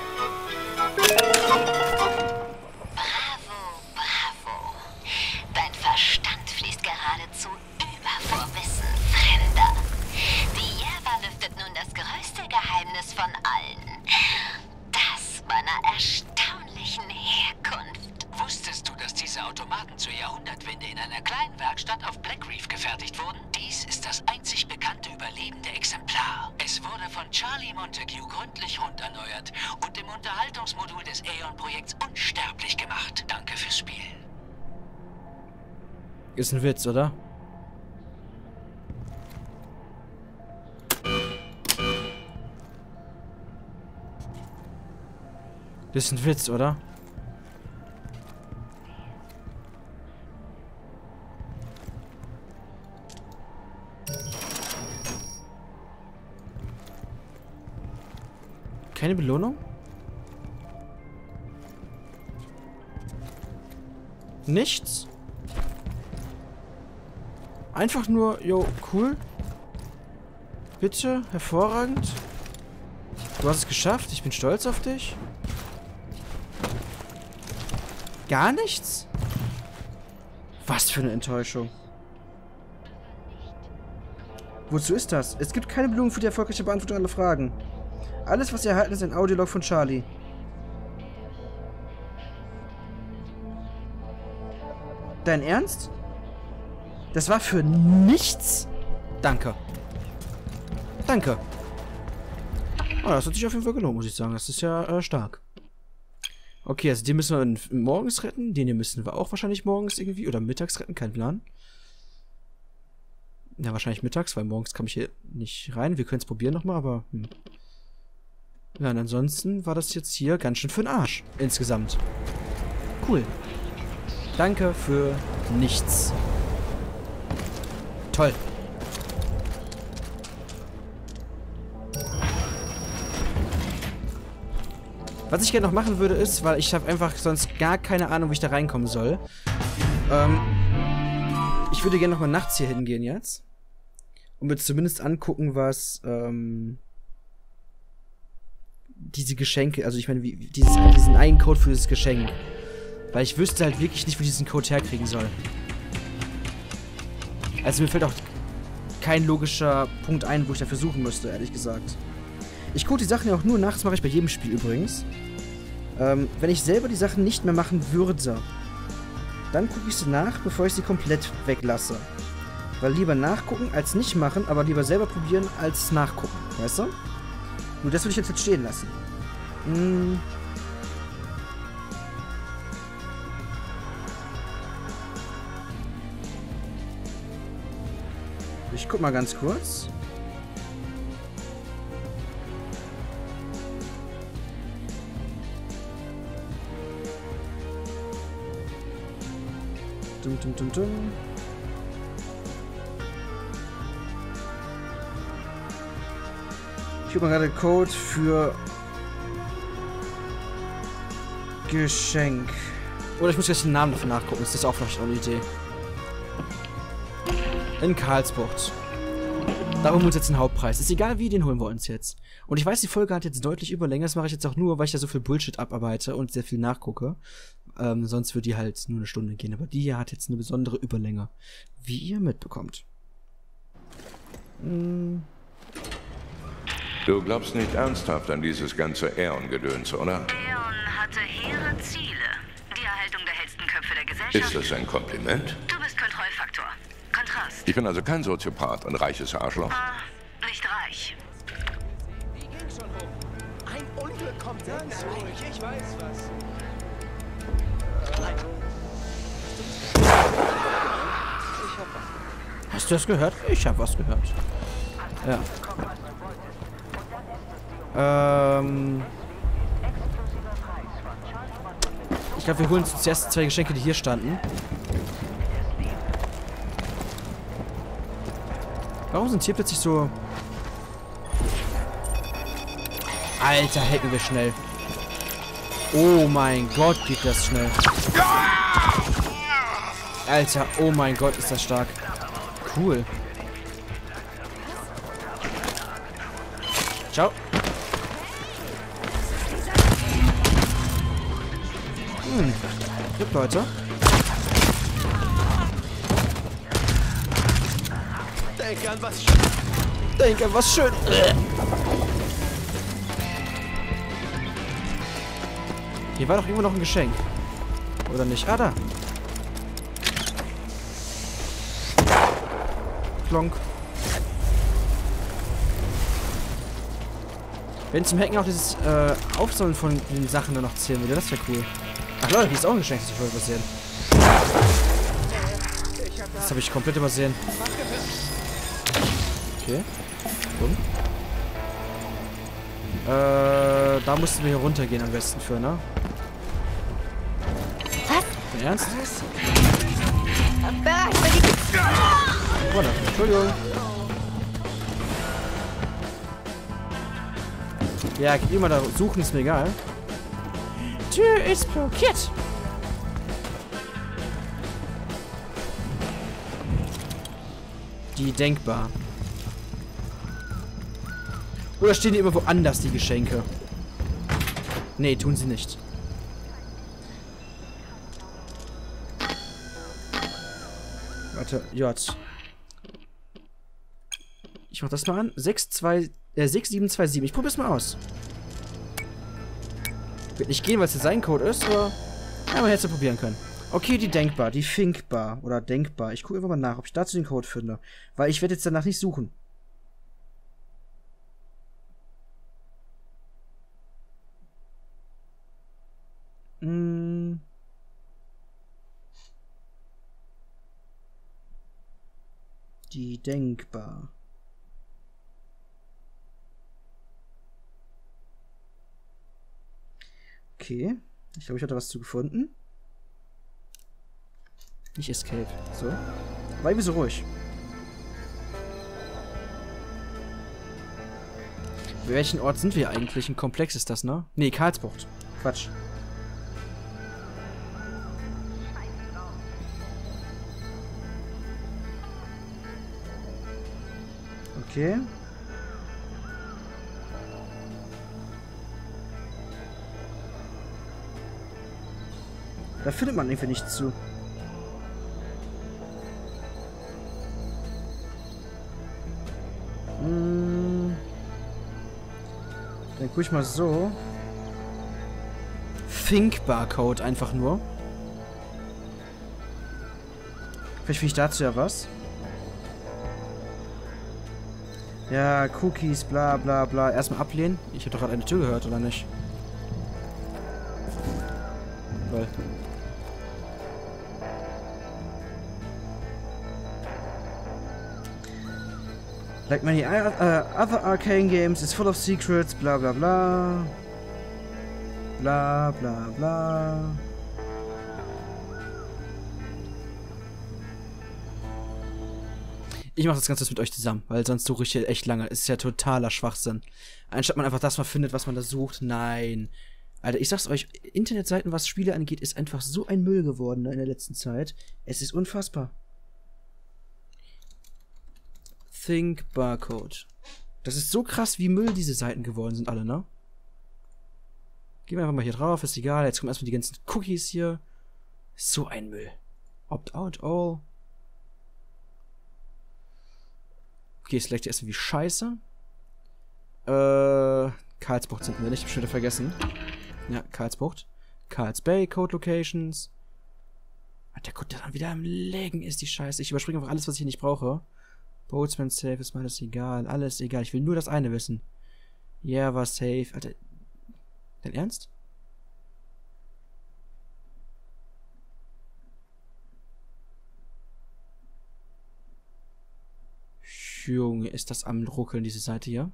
Bravo. Dein Verstand fließt geradezu über vor Wissen Fremder. Die Java lüftet nun das größte Geheimnis von allen. Das meiner erstaunlichen Herkunft. Wusstest du, dass diese Automaten zur Jahrhundertwende in einer kleinen Werkstatt auf Black Reef gefertigt wurden? Dies ist das einzig bekannte überlebende Exemplar. Es wurde von Charlie Montague gründlich runderneuert und im Unterhaltungsmodul des Aeon-Projekts unsterblich gemacht. Danke fürs Spielen. Ist ein Witz, oder? Das ist ein Witz, oder? Keine Belohnung? Nichts? Einfach nur, jo, cool. Bitte, hervorragend. Du hast es geschafft, ich bin stolz auf dich. Gar nichts? Was für eine Enttäuschung. Wozu ist das? Es gibt keine Belohnung für die erfolgreiche Beantwortung aller Fragen. Alles, was Sie erhalten, ist ein Audiolog von Charlie. Dein Ernst? Das war für nichts? Danke. Danke. Oh, das hat sich auf jeden Fall gelohnt, muss ich sagen. Das ist ja stark. Okay, also den müssen wir morgens retten. Den hier müssen wir auch wahrscheinlich morgens irgendwie oder mittags retten. Kein Plan. Ja, wahrscheinlich mittags, weil morgens kam ich hier nicht rein. Wir können es probieren nochmal, aber... Ja, und ansonsten war das jetzt hier ganz schön für den Arsch. Insgesamt. Cool. Danke für nichts. Toll. Was ich gerne noch machen würde ist, weil ich habe einfach sonst gar keine Ahnung, wie ich da reinkommen soll. Ich würde gerne noch mal nachts hier hingehen jetzt. Und mir zumindest angucken, was diese Geschenke, also ich meine, diesen einen Code für dieses Geschenk. Weil ich wüsste halt wirklich nicht, wo ich diesen Code herkriegen soll. Also mir fällt auch kein logischer Punkt ein, wo ich dafür suchen müsste, ehrlich gesagt. Ich gucke die Sachen ja auch nur nachts, mache ich bei jedem Spiel übrigens. Wenn ich selber die Sachen nicht mehr machen würde, dann gucke ich sie nach, bevor ich sie komplett weglasse. Weil lieber nachgucken als nicht machen, aber lieber selber probieren als nachgucken, weißt du? Nur das würde ich jetzt stehen lassen. Ich guck mal ganz kurz. Dum. Ich habe mal gerade Code für Geschenk. Oder ich muss jetzt den Namen davon nachgucken. Das ist auch vielleicht auch eine Idee. In Karlsbucht. Da holen wir uns jetzt einen Hauptpreis. Ist egal wie, den holen wir uns jetzt. Und ich weiß, die Folge hat jetzt deutlich Überlänge. Das mache ich jetzt auch nur, weil ich da so viel Bullshit abarbeite und sehr viel nachgucke. Sonst würde die halt nur eine Stunde gehen. Aber die hier hat jetzt eine besondere Überlänge. Wie ihr mitbekommt. Du glaubst nicht ernsthaft an dieses ganze Aeon-Gedöns, oder? Aeon hatte hehre Ziele. Die Erhaltung der hellsten Köpfe der Gesellschaft. Ist das ein Kompliment? Du bist Kontrollfaktor. Kontrast. Ich bin also kein Soziopath, ein reiches Arschloch. Ah, nicht reich. Die ging schon rum. Ein Unglück kommt ganz ruhig. Ich weiß was. Hast du das gehört? Ich habe was gehört. Ja. Ich glaube, wir holen uns zuerst 2 Geschenke, die hier standen. Warum sind hier plötzlich so... Alter, hacken wir schnell. Oh mein Gott, geht das schnell. Alter, oh mein Gott, ist das stark. Cool. Ciao. Gibt Leute. Denk an was schön. Denk an was schön. Hier war doch irgendwo noch ein Geschenk. Oder nicht? Ah, da. Klonk. Wenn zum Hacken auch dieses Aufsammeln von den Sachen dann noch zählen würde, das wäre cool. Ach Leute, hier ist auch ein Geschenk, das ich vorher übersehen. Das habe ich komplett übersehen. Okay. Dumm. Da mussten wir hier runtergehen am besten für, ne? Was? Dein Ernst? Was? Entschuldigung. Ja, geht immer da suchen, ist mir egal. Tür ist blockiert. Die denkbar. Oder stehen die immer woanders, die Geschenke? Nee, tun sie nicht. Warte, J. Ich mach das mal an. 6727. Ich probier's mal aus. Wird nicht gehen, weil es jetzt sein Code ist, aber ja, man hätte es ja probieren können. Okay, die denkbar, die thinkbar oder denkbar. Ich gucke einfach mal nach, ob ich dazu den Code finde. Weil ich werde jetzt danach nicht suchen. Die denkbar. Okay. Ich glaube, ich hatte was zu gefunden. Nicht Escape. So. War irgendwie so ruhig. Welchen Ort sind wir eigentlich? Ein Komplex ist das, ne? Nee, Karlsbucht. Quatsch. Okay. Da findet man irgendwie nichts zu. Dann guck ich mal so. Think-Barcode einfach nur. Vielleicht finde ich dazu ja was. Ja, Cookies, bla bla bla. Erstmal ablehnen. Ich habe doch gerade eine Tür gehört, oder nicht? Lol. Like many other arcane games, it's full of secrets, bla bla bla. Bla bla bla. Ich mache das Ganze mit euch zusammen, weil sonst suche ich hier echt lange. Es ist ja totaler Schwachsinn. Anstatt man einfach das mal findet, was man da sucht. Nein. Alter, ich sag's euch, Internetseiten, was Spiele angeht, ist einfach so ein Müll geworden, ne, in der letzten Zeit. Es ist unfassbar. Think Barcode. Das ist so krass, wie Müll diese Seiten geworden sind alle, ne? Gehen wir einfach mal hier drauf, ist egal. Jetzt kommen erstmal die ganzen Cookies hier. So ein Müll. Opt-out, all. Okay, select erstmal wie scheiße. Karlsbucht sind wir nicht, hab ich schon wieder vergessen. Ja, Karlsbucht. Karls Bay, Code Locations. Der Code, der dann wieder am Laggen ist, die Scheiße. Ich überspringe einfach alles, was ich hier nicht brauche. Boatsman safe, ist mir alles egal. Alles egal. Ich will nur das eine wissen. Ja, war safe. Alter. Dein Ernst? Junge, ist das am Ruckeln, diese Seite hier?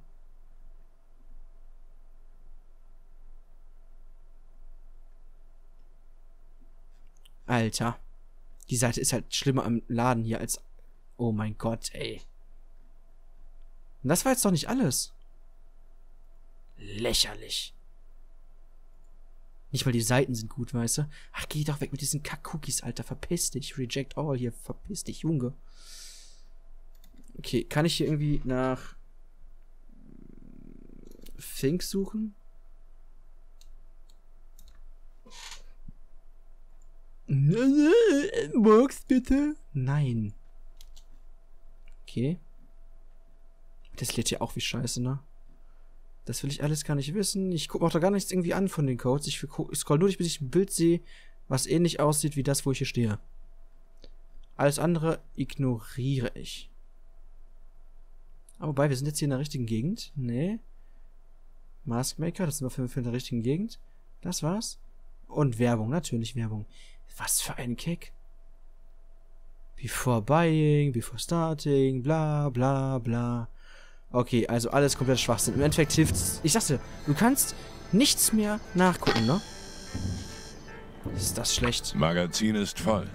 Alter. Die Seite ist halt schlimmer am Laden hier als... Oh mein Gott, ey. Und das war jetzt doch nicht alles. Lächerlich. Nicht mal die Seiten sind gut, weißt du? Ach, geh doch weg mit diesen Kack-Cookies, Alter. Verpiss dich. Reject all hier. Verpiss dich, Junge. Okay, kann ich hier irgendwie nach... Fink suchen? Box, bitte? Nein. Okay. Das lädt ja auch wie scheiße, ne? Das will ich alles gar nicht wissen. Ich gucke auch da gar nichts irgendwie an von den Codes. Ich scroll nur durch, bis ich ein Bild sehe, was ähnlich aussieht wie das, wo ich hier stehe. Alles andere ignoriere ich. Aber wobei, wir sind jetzt hier in der richtigen Gegend. Nee. Maskmaker, das sind wir für in der richtigen Gegend. Das war's. Und Werbung, natürlich Werbung. Was für ein Kick. Before buying, before starting, bla bla bla. Okay, also alles komplett Schwachsinn. Im Endeffekt hilft's. Ich sag's dir, du kannst nichts mehr nachgucken, ne? Ist das schlecht. Magazin ist voll.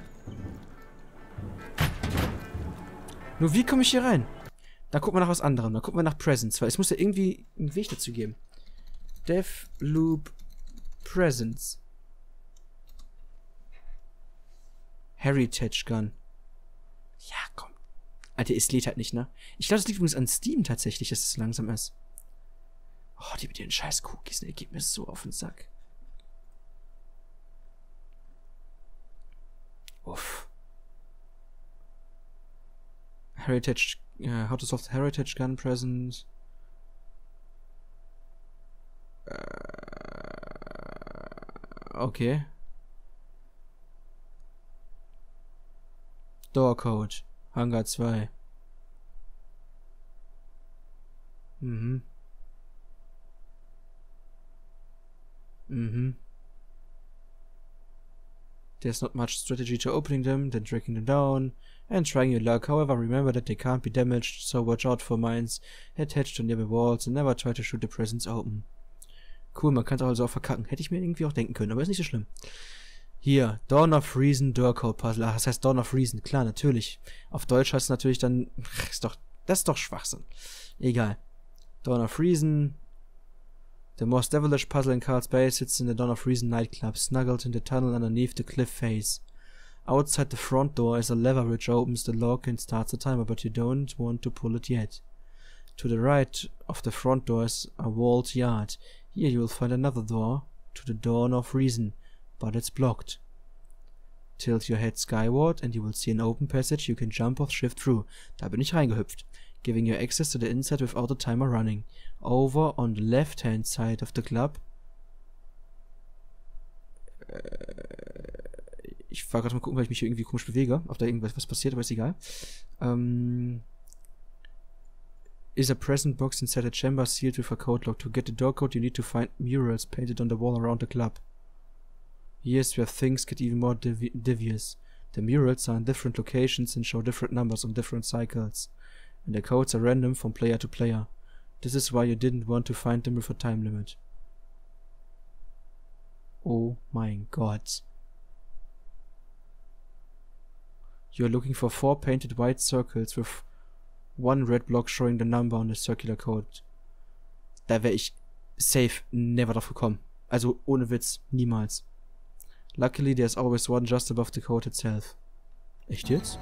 Nur wie komme ich hier rein? Da gucken wir nach was anderem. Da gucken wir nach Presents, weil es muss ja irgendwie einen Weg dazu geben. Deathloop Presents. Heritage Gun. Ja, komm. Alter, es lädt halt nicht, ne? Ich glaube, das liegt übrigens an Steam tatsächlich, dass es so langsam ist. Oh, die mit den scheiß Cookies, ne? Geht mir so auf den Sack. Uff. Heritage, how to solve the Heritage Gun Present. Okay. Door Code. Hangar 2. Mhm. Mhm. There's not much strategy to opening them, then tracking them down, and trying your luck. However, remember that they can't be damaged, so watch out for mines attached to nearby walls and never try to shoot the presents open. Cool, man kann es also auch verkacken. Hätte ich mir irgendwie auch denken können, aber ist nicht so schlimm. Hier, Dawn of Reason Door Code Puzzle. Ach, das heißt Dawn of Reason. Klar, natürlich. Auf Deutsch heißt es natürlich dann... Das ist doch Schwachsinn. Egal. Dawn of Reason. The most devilish puzzle in Carl's Bay sits in the Dawn of Reason nightclub, snuggled in the tunnel underneath the cliff face. Outside the front door is a lever which opens the lock and starts the timer, but you don't want to pull it yet. To the right of the front door is a walled yard. Here you will find another door to the Dawn of Reason, but it's blocked. Tilt your head skyward and you will see an open passage you can jump or shift through. Da bin ich reingehüpft. Giving you access to the inside without the timer running. Over on the left hand side of the club. Ich war gerade mal gucken, weil ich mich hier irgendwie komisch bewege. Ob da irgendwas passiert, aber ist egal. Is a present box inside a chamber sealed with a code lock. To get the door code you need to find murals painted on the wall around the club. Here's where things get even more devious. The murals are in different locations and show different numbers on different cycles. And the codes are random from player to player. This is why you didn't want to find them with a time limit. Oh mein Gott. You're looking for 4 painted white circles with 1 red block showing the number on the circular code. Da wäre ich safe never drauf gekommen. Also ohne Witz, niemals. Luckily there's always one just above the code itself. Echt jetzt?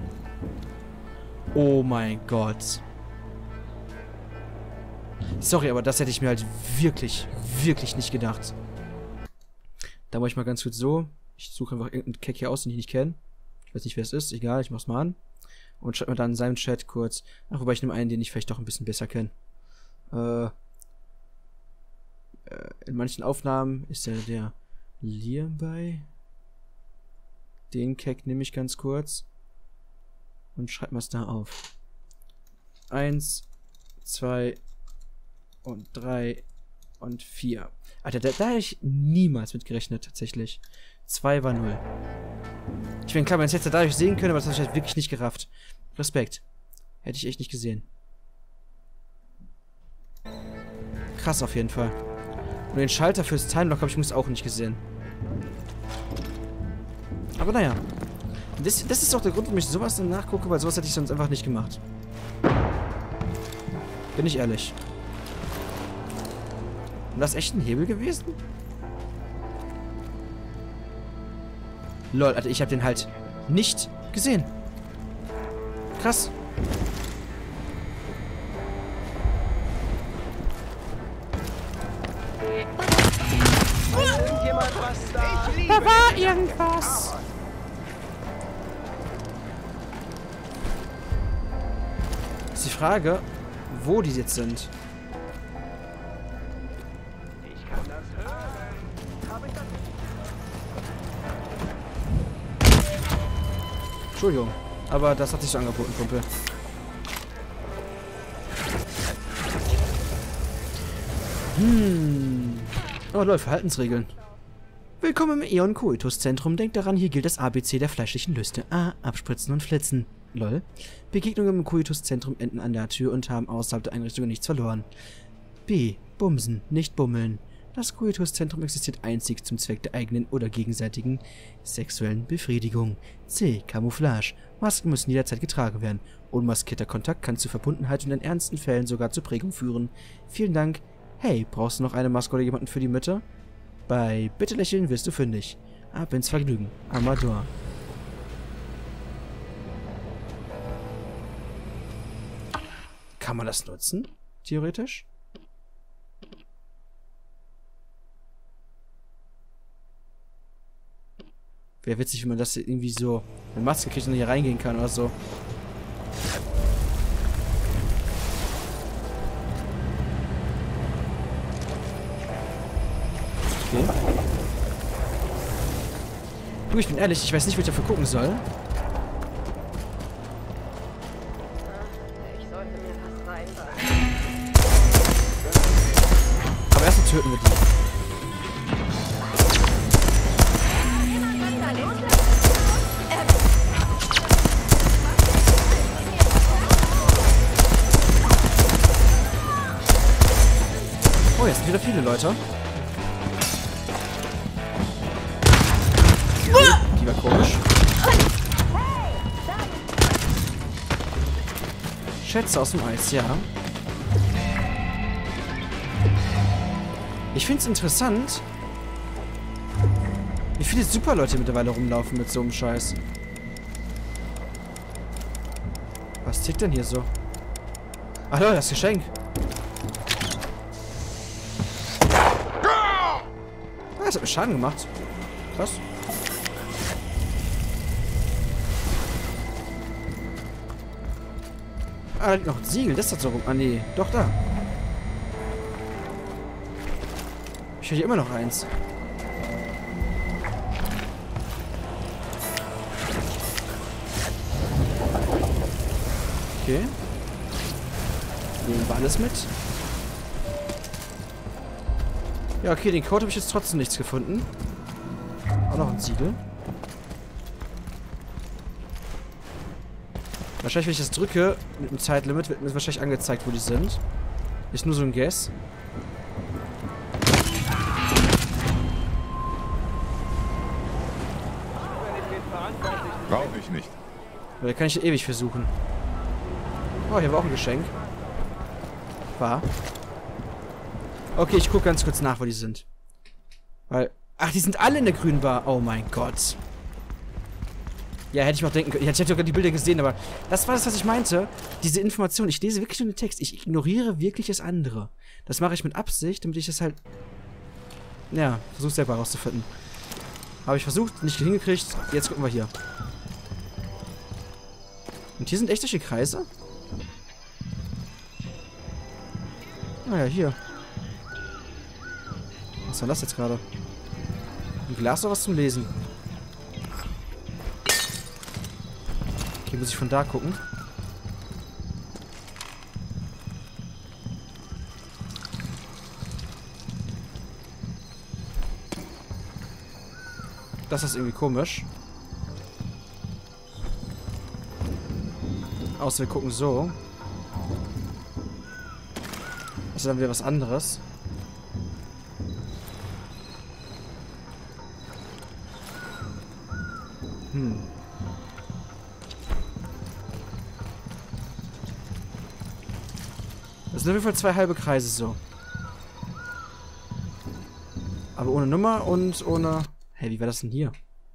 Oh mein Gott. Sorry, aber das hätte ich mir halt wirklich, wirklich nicht gedacht. Da mache ich mal ganz kurz so. Ich suche einfach irgendeinen Keck hier aus, den ich nicht kenne. Ich weiß nicht, wer es ist. Egal, ich mach's mal an. Und schreibe mir dann in seinem Chat kurz. Ach, wobei ich nehme einen, den ich vielleicht doch ein bisschen besser kenne. In manchen Aufnahmen ist der Liam bei. Den Keck nehme ich ganz kurz. Und schreib mal es da auf. 1, 2 und 3 und 4. Alter, da hätte ich niemals mit gerechnet, tatsächlich. 2 war 0. Ich meine, klar, man hätte es dadurch sehen können, aber das habe ich halt wirklich nicht gerafft. Respekt. Hätte ich echt nicht gesehen. Krass auf jeden Fall. Und den Schalter fürs Timelock habe ich auch nicht gesehen. Aber naja. Das ist auch der Grund, warum ich sowas dann nachgucke, weil sowas hätte ich sonst einfach nicht gemacht. Bin ich ehrlich. Und das ist echt ein Hebel gewesen? Lol, Alter, ich habe den halt nicht gesehen. Krass. Irgendjemand was da? Da war irgendwas. Ist die Frage, wo die jetzt sind. Ich kann das hören. Hab ich das? Entschuldigung, aber das hat sich so angeboten, Kumpel. Oh Leute, Verhaltensregeln. Willkommen im Eon Coitus Zentrum. Denkt daran, hier gilt das ABC der fleischlichen Lüste. A. Abspritzen und flitzen. Lol. Begegnungen im Coitus Zentrum enden an der Tür und haben außerhalb der Einrichtung nichts verloren. B. Bumsen, nicht bummeln. Das Coitus Zentrum existiert einzig zum Zweck der eigenen oder gegenseitigen sexuellen Befriedigung. C. Camouflage. Masken müssen jederzeit getragen werden. Unmaskierter Kontakt kann zu Verbundenheit und in ernsten Fällen sogar zur Prägung führen. Vielen Dank. Hey, brauchst du noch eine Maske oder jemanden für die Mütter? Bei Bitte lächeln wirst du fündig. Ab ins Vergnügen. Amador. Kann man das nutzen? Theoretisch? Wäre witzig, wenn man das irgendwie so eine Maske kriegt und hier reingehen kann oder so. Okay. Du, ich bin ehrlich, ich weiß nicht, wo ich dafür gucken soll. Ich sollte mir was reinbauen. Aber erstmal töten wir die. Oh, jetzt sind wieder viele Leute. Die war komisch. Schätze aus dem Eis, ja. Ich finde es interessant, wie viele Superleute mittlerweile rumlaufen mit so einem Scheiß. Was tickt denn hier so? Ach Leute, das Geschenk. Das hat mir Schaden gemacht. Was? Ah, da liegt noch ein Siegel. Das hat so rum. Ah, nee. Doch, da. Ich höre hier immer noch eins. Okay. Nehmen wir alles mit. Ja, okay, den Code habe ich jetzt trotzdem nichts gefunden. Auch noch ein Siegel. Wahrscheinlich, wenn ich das drücke, mit dem Zeitlimit, wird mir wahrscheinlich angezeigt, wo die sind. Ist nur so ein Guess. Brauche ich nicht. Weil da kann ich ewig versuchen. Oh, hier war auch ein Geschenk. War. Okay, ich gucke ganz kurz nach, wo die sind. Weil... Ach, die sind alle in der grünen Bar. Oh mein Gott. Ja, hätte ich mir auch denken können. Ich hätte sogar die Bilder gesehen, aber das war das, was ich meinte. Diese Information. Ich lese wirklich nur den Text. Ich ignoriere wirklich das andere. Das mache ich mit Absicht, damit ich das halt... Ja, versuche selber herauszufinden. Habe ich versucht, nicht hingekriegt. Jetzt gucken wir hier. Und hier sind echt solche Kreise? Naja, hier. Was war das jetzt gerade? Ein Glas oder was zum Lesen? Okay, muss ich von da gucken. Das ist irgendwie komisch. Außer wir gucken so. Das ist dann wieder was anderes. Das sind auf jeden Fall 2 halbe Kreise so. Aber ohne Nummer und ohne... Hey, wie war das denn hier?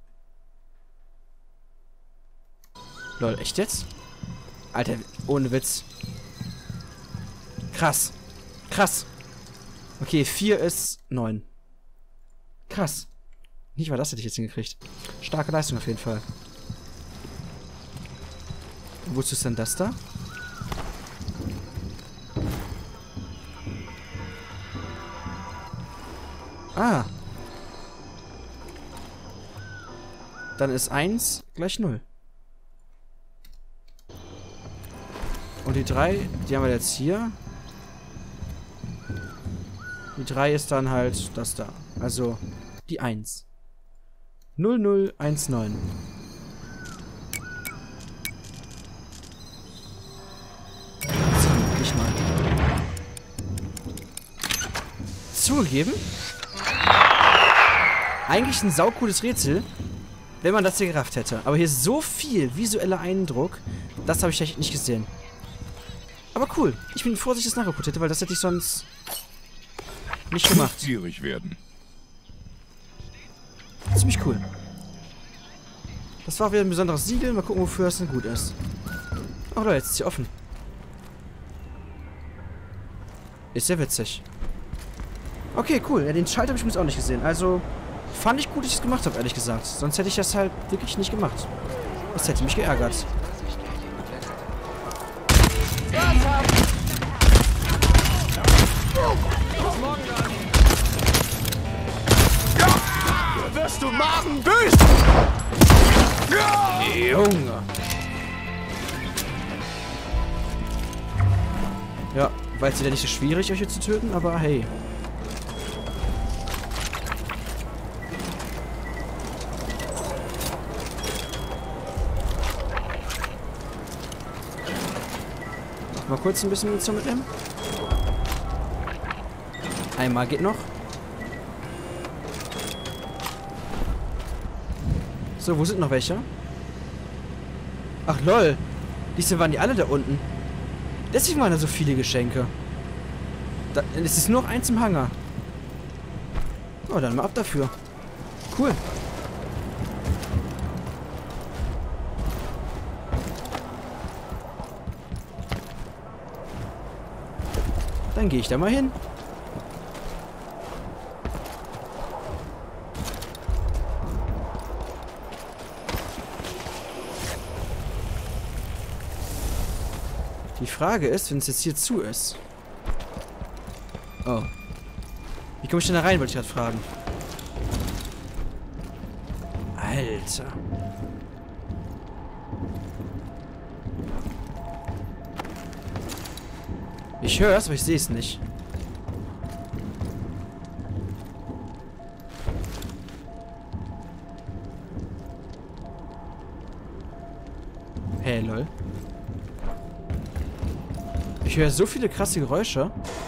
Lol, echt jetzt? Alter, ohne Witz. Krass. Krass. Okay, 4 ist 9. Krass. Nicht mal das hätte ich jetzt hingekriegt. Starke Leistung auf jeden Fall. Wozu ist denn das da? Ah. Dann ist 1 gleich 0. Und die 3, die haben wir jetzt hier. Die 3 ist dann halt das da. Also die 1. 0019. Nicht mal. Zugegeben. Eigentlich ein saucooles Rätsel, wenn man das hier gerafft hätte. Aber hier ist so viel visueller Eindruck, das habe ich echt nicht gesehen. Aber cool. Ich bin froh, dass ich das nachgeguckt hätte, weil das hätte ich sonst nicht gemacht. Gierig werden. Ziemlich cool. Das war wieder ein besonderes Siegel. Mal gucken, wofür es denn gut ist. Oh Leute, jetzt ist hier offen. Ist ja witzig. Okay, cool. Ja, den Schalter habe ich übrigens auch nicht gesehen. Also, fand ich gut, dass ich es gemacht habe, ehrlich gesagt. Sonst hätte ich das halt wirklich nicht gemacht. Das hätte mich geärgert. Wirst du Magen büßt! Junge. Ja, war jetzt wieder nicht so schwierig, euch hier zu töten, aber hey. Mal kurz ein bisschen Munition mitnehmen. Einmal geht noch. So, wo sind noch welche? Ach lol. Diesmal waren die alle da unten. Deswegen waren da so viele Geschenke. Es ist nur noch eins im Hangar. Oh, dann mal ab dafür. Cool. Dann gehe ich da mal hin. Die Frage ist, wenn es jetzt hier zu ist. Oh. Wie komme ich denn da rein, wollte ich gerade fragen. Alter. Ich höre es, aber ich sehe es nicht. Hey, lol. Ich höre so viele krasse Geräusche.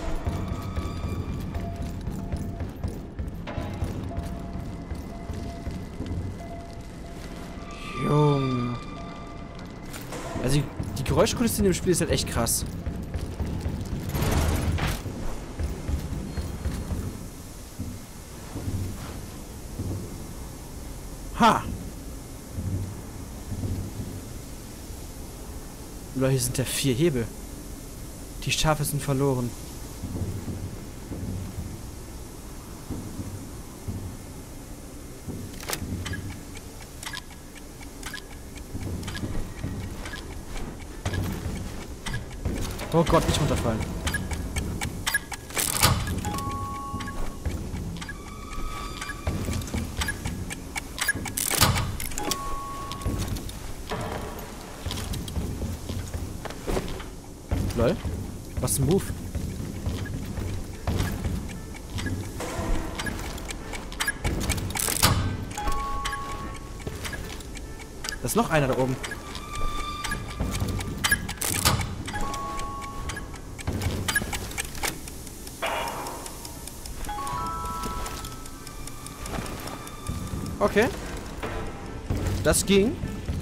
Junge. Also die Geräuschkulisse in dem Spiel ist halt echt krass. Ha! Oder hier sind ja 4 Hebel. Die Schafe sind verloren. Oh Gott, nicht runterfallen. Lol. Was ein Move. Da ist noch einer da oben. Okay. Das ging.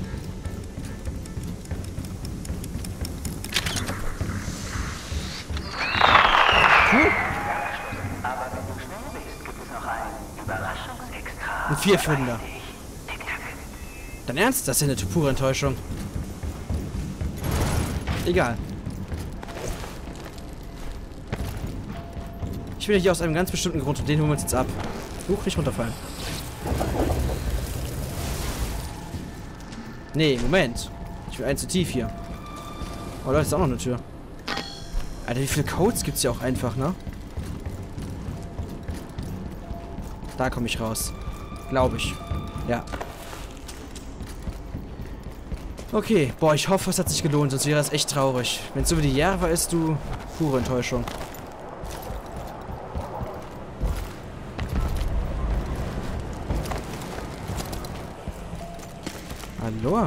Ein 4-5er. Dein Ernst? Das ist ja eine pure Enttäuschung. Egal. Ich will hier aus einem ganz bestimmten Grund und den holen wir uns jetzt ab. Huch, nicht runterfallen. Nee, Moment. Ich will einen zu tief hier. Oh, da ist auch noch eine Tür. Alter, wie viele Codes gibt's hier auch einfach, ne? Da komme ich raus. Glaube ich. Ja. Okay. Boah, ich hoffe, es hat sich gelohnt, sonst wäre das echt traurig. Wenn es so wie die Jahre ist, du... Pure Enttäuschung. Hallo?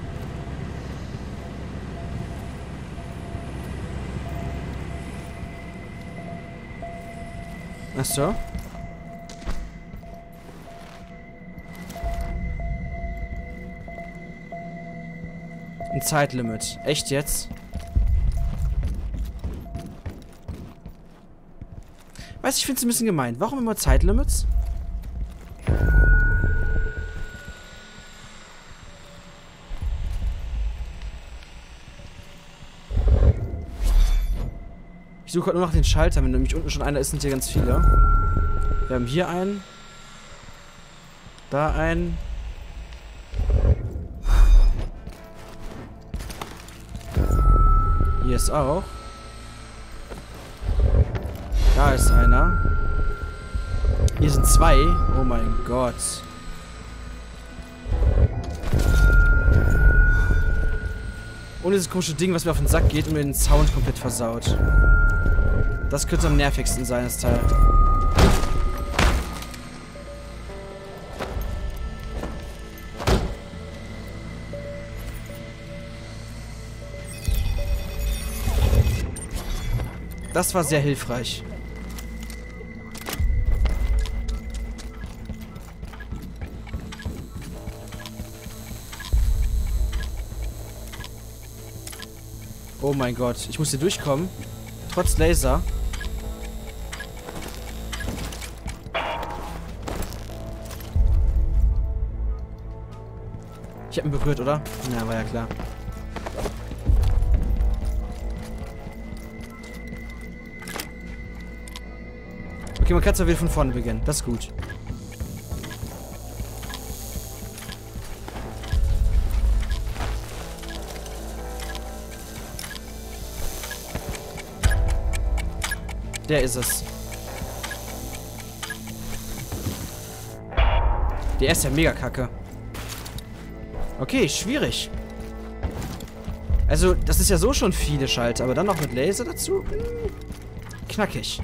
Ach so. Ein Zeitlimit. Echt jetzt? Weiß ich finde es ein bisschen gemein. Warum immer Zeitlimits? Ich suche halt nur nach den Schaltern. Wenn nämlich unten schon einer ist, sind hier ganz viele. Wir haben hier einen. Da einen. Hier ist auch. Da ist einer. Hier sind zwei. Oh mein Gott. Und dieses komische Ding, was mir auf den Sack geht und mir den Sound komplett versaut. Das könnte am nervigsten sein, das Teil. Das war sehr hilfreich. Oh mein Gott, ich muss hier durchkommen. Trotz Laser. Ich hab ihn berührt, oder? Na, war ja klar. Okay, man kann zwar wieder von vorne beginnen. Das ist gut. Der ist es. Der ist ja mega kacke. Okay, schwierig. Also, das ist ja so schon viele Schalter, aber dann noch mit Laser dazu? Knackig.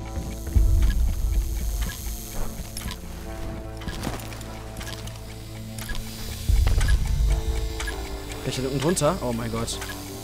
Welcher da unten drunter? Oh mein Gott.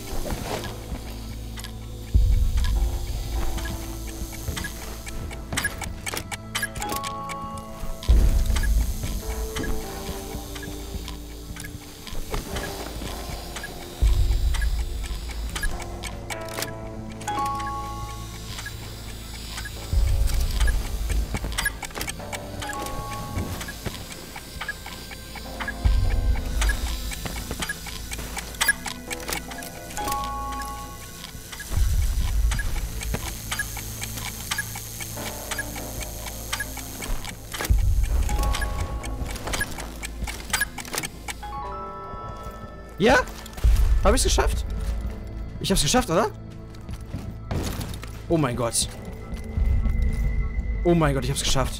Ja? Habe ich es geschafft? Ich habe es geschafft, oder? Oh mein Gott. Oh mein Gott, ich habe es geschafft.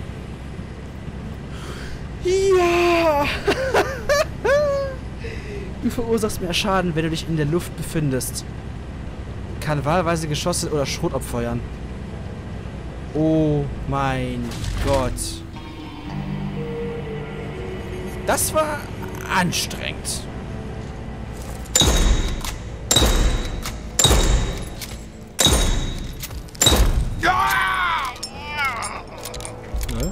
Ja! Du verursachst mehr Schaden, wenn du dich in der Luft befindest. Kann wahlweise Geschosse oder Schrot abfeuern. Oh mein Gott. Das war anstrengend. Ne?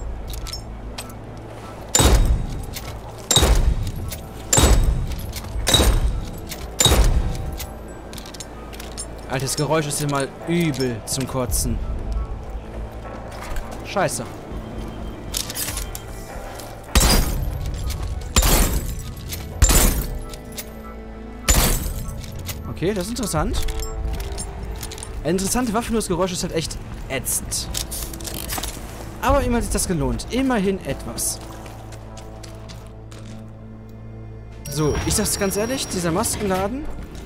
Altes Geräusch ist hier mal übel zum Kotzen. Scheiße. Okay, das ist interessant. Eine interessante Waffe, nur das Geräusch ist halt echt ätzend. Aber immer hat sich das gelohnt. Immerhin etwas. So, ich sag's ganz ehrlich, dieser Maskenladen,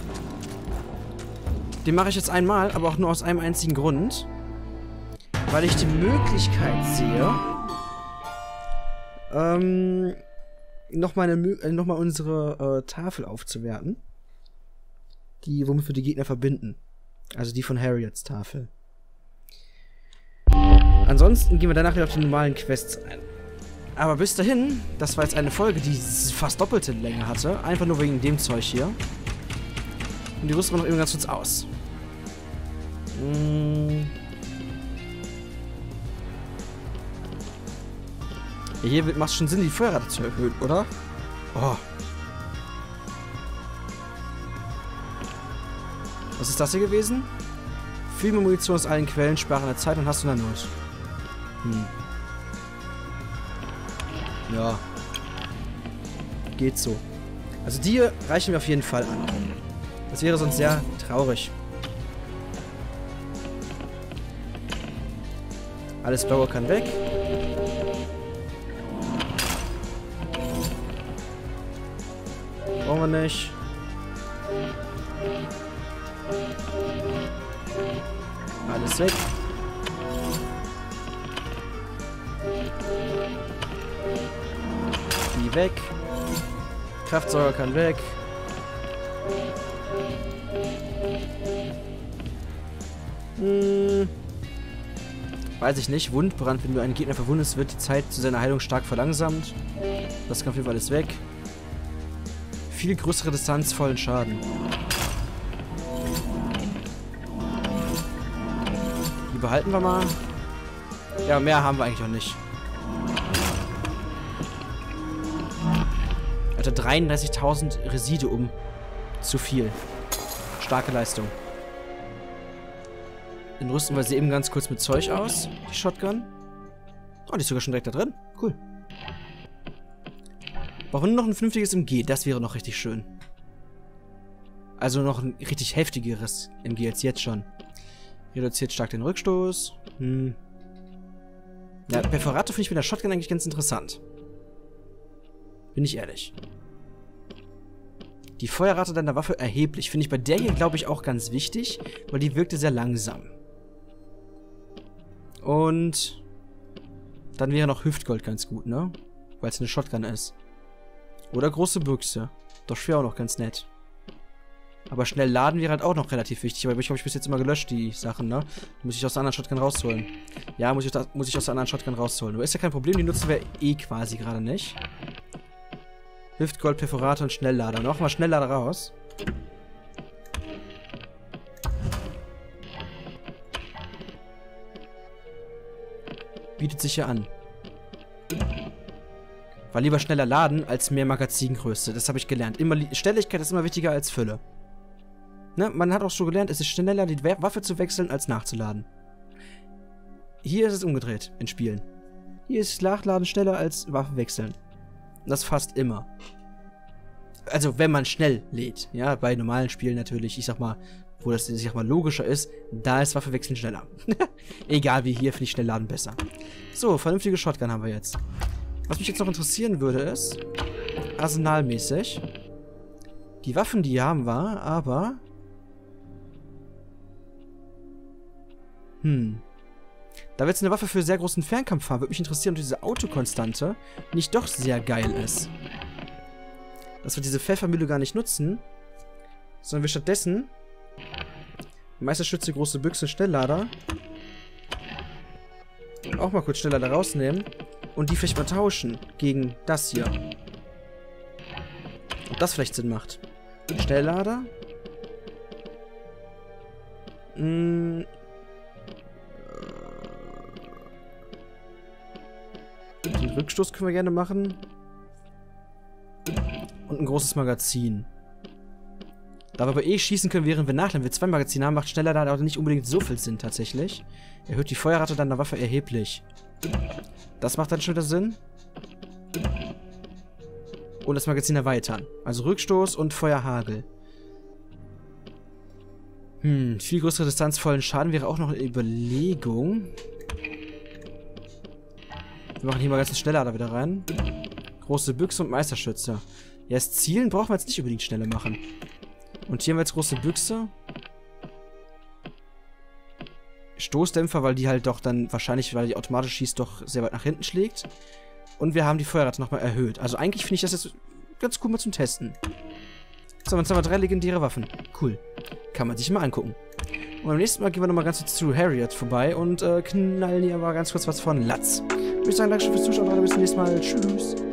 den mache ich jetzt einmal, aber auch nur aus einem einzigen Grund. Weil ich die Möglichkeit sehe, nochmal unsere Tafel aufzuwerten. Die, womit wir die Gegner verbinden. Also die von Harriets Tafel. Ansonsten gehen wir danach wieder auf die normalen Quests ein. Aber bis dahin, das war jetzt eine Folge, die fast doppelte Länge hatte. Einfach nur wegen dem Zeug hier. Und die rüsten wir noch eben ganz kurz aus. Ja, hier macht es schon Sinn, die Feuerrate zu erhöhen, oder? Oh. Was ist das hier gewesen? Viel mehr Munition aus allen Quellen, sparen der Zeit und hast du dann Not. Ja. Geht so. Also die hier reichen mir auf jeden Fall an. Das wäre sonst sehr traurig. Alles Blaue kann weg. Brauchen wir nicht. Alles weg. Die weg. Kraftsäuger kann weg. Weiß ich nicht. Wundbrand, wenn du einen Gegner verwundest, wird die Zeit zu seiner Heilung stark verlangsamt. Das kann auf jeden Fall alles weg. Viel größere Distanz, vollen Schaden. Die behalten wir mal. Ja, mehr haben wir eigentlich noch nicht. Alter, 33.000 Residuum. Zu viel. Starke Leistung. Dann rüsten wir sie eben ganz kurz mit Zeug aus. Die Shotgun. Oh, die ist sogar schon direkt da drin. Cool. Brauchen wir noch ein vernünftiges MG. Das wäre noch richtig schön. Also noch ein richtig heftigeres MG als jetzt schon. Reduziert stark den Rückstoß. Ja, Perforator finde ich mit der Shotgun eigentlich ganz interessant. Bin ich ehrlich. Die Feuerrate deiner Waffe erheblich. Finde ich bei der hier, glaube ich, auch ganz wichtig, weil die wirkte sehr langsam. Und dann wäre noch Hüftgold ganz gut, ne? Weil es eine Shotgun ist. Oder große Büchse. Das wäre auch noch ganz nett. Aber schnell laden wäre halt auch noch relativ wichtig. Aber ich habe bis jetzt immer gelöscht, die Sachen, ne? Muss ich aus der anderen Shotgun rausholen. Ja, muss ich aus der anderen Shotgun rausholen. Aber ist ja kein Problem, die nutzen wir eh quasi gerade nicht. Hüftgold, Perforator und Schnelllader. Noch mal Schnelllader raus. Bietet sich ja an. War lieber schneller laden als mehr Magazingröße. Das habe ich gelernt. Schnelligkeit ist immer wichtiger als Fülle. Ne? Man hat auch schon gelernt, es ist schneller, die Waffe zu wechseln, als nachzuladen. Hier ist es umgedreht in Spielen. Hier ist Nachladen schneller als Waffe wechseln. Das fast immer. Also, wenn man schnell lädt. Ja, bei normalen Spielen natürlich, ich sag mal, wo das, ich sag mal, logischer ist, da ist Waffe wechseln schneller. Egal wie hier, finde ich Schnellladen besser. So, vernünftige Shotgun haben wir jetzt. Was mich jetzt noch interessieren würde, ist, arsenalmäßig, die Waffen, die haben wir, aber... Da wir jetzt eine Waffe für sehr großen Fernkampf haben, würde mich interessieren, ob diese Autokonstante nicht doch sehr geil ist. dass wir diese Pfeffermühle gar nicht nutzen, sondern wir stattdessen Meisterschütze, große Büchse, Schnelllader auch mal kurz Schnelllader rausnehmen und die vielleicht mal tauschen gegen das hier. Ob das vielleicht Sinn macht. Schnelllader. Den Rückstoß können wir gerne machen. Und ein großes Magazin. Da wir aber eh schießen können, während wir nachladen. Wenn wir 2 Magazine haben, macht Schnelllader aber nicht unbedingt so viel Sinn tatsächlich. Erhöht die Feuerrate dann der Waffe erheblich. Das macht dann schon wieder Sinn. Und das Magazin erweitern. Also Rückstoß und Feuerhagel. Viel größere Distanz, vollen Schaden wäre auch noch eine Überlegung. Wir machen hier mal ganz einen Schnelllader wieder rein. Große Büchse und Meisterschütze. Ja, das Zielen brauchen wir jetzt nicht unbedingt schneller machen. Und hier haben wir jetzt große Büchse. Stoßdämpfer, weil die halt doch dann wahrscheinlich, weil die automatisch schießt, doch sehr weit nach hinten schlägt. Und wir haben die Feuerrate nochmal erhöht. Also eigentlich finde ich das jetzt ganz cool mal zum Testen. So, jetzt haben wir 3 legendäre Waffen. Cool. Kann man sich mal angucken. Und beim nächsten Mal gehen wir nochmal ganz kurz zu Harriet vorbei und knallen hier aber ganz kurz was von Latz. Ich würde sagen, danke schön fürs Zuschauen und bis zum nächsten Mal. Tschüss.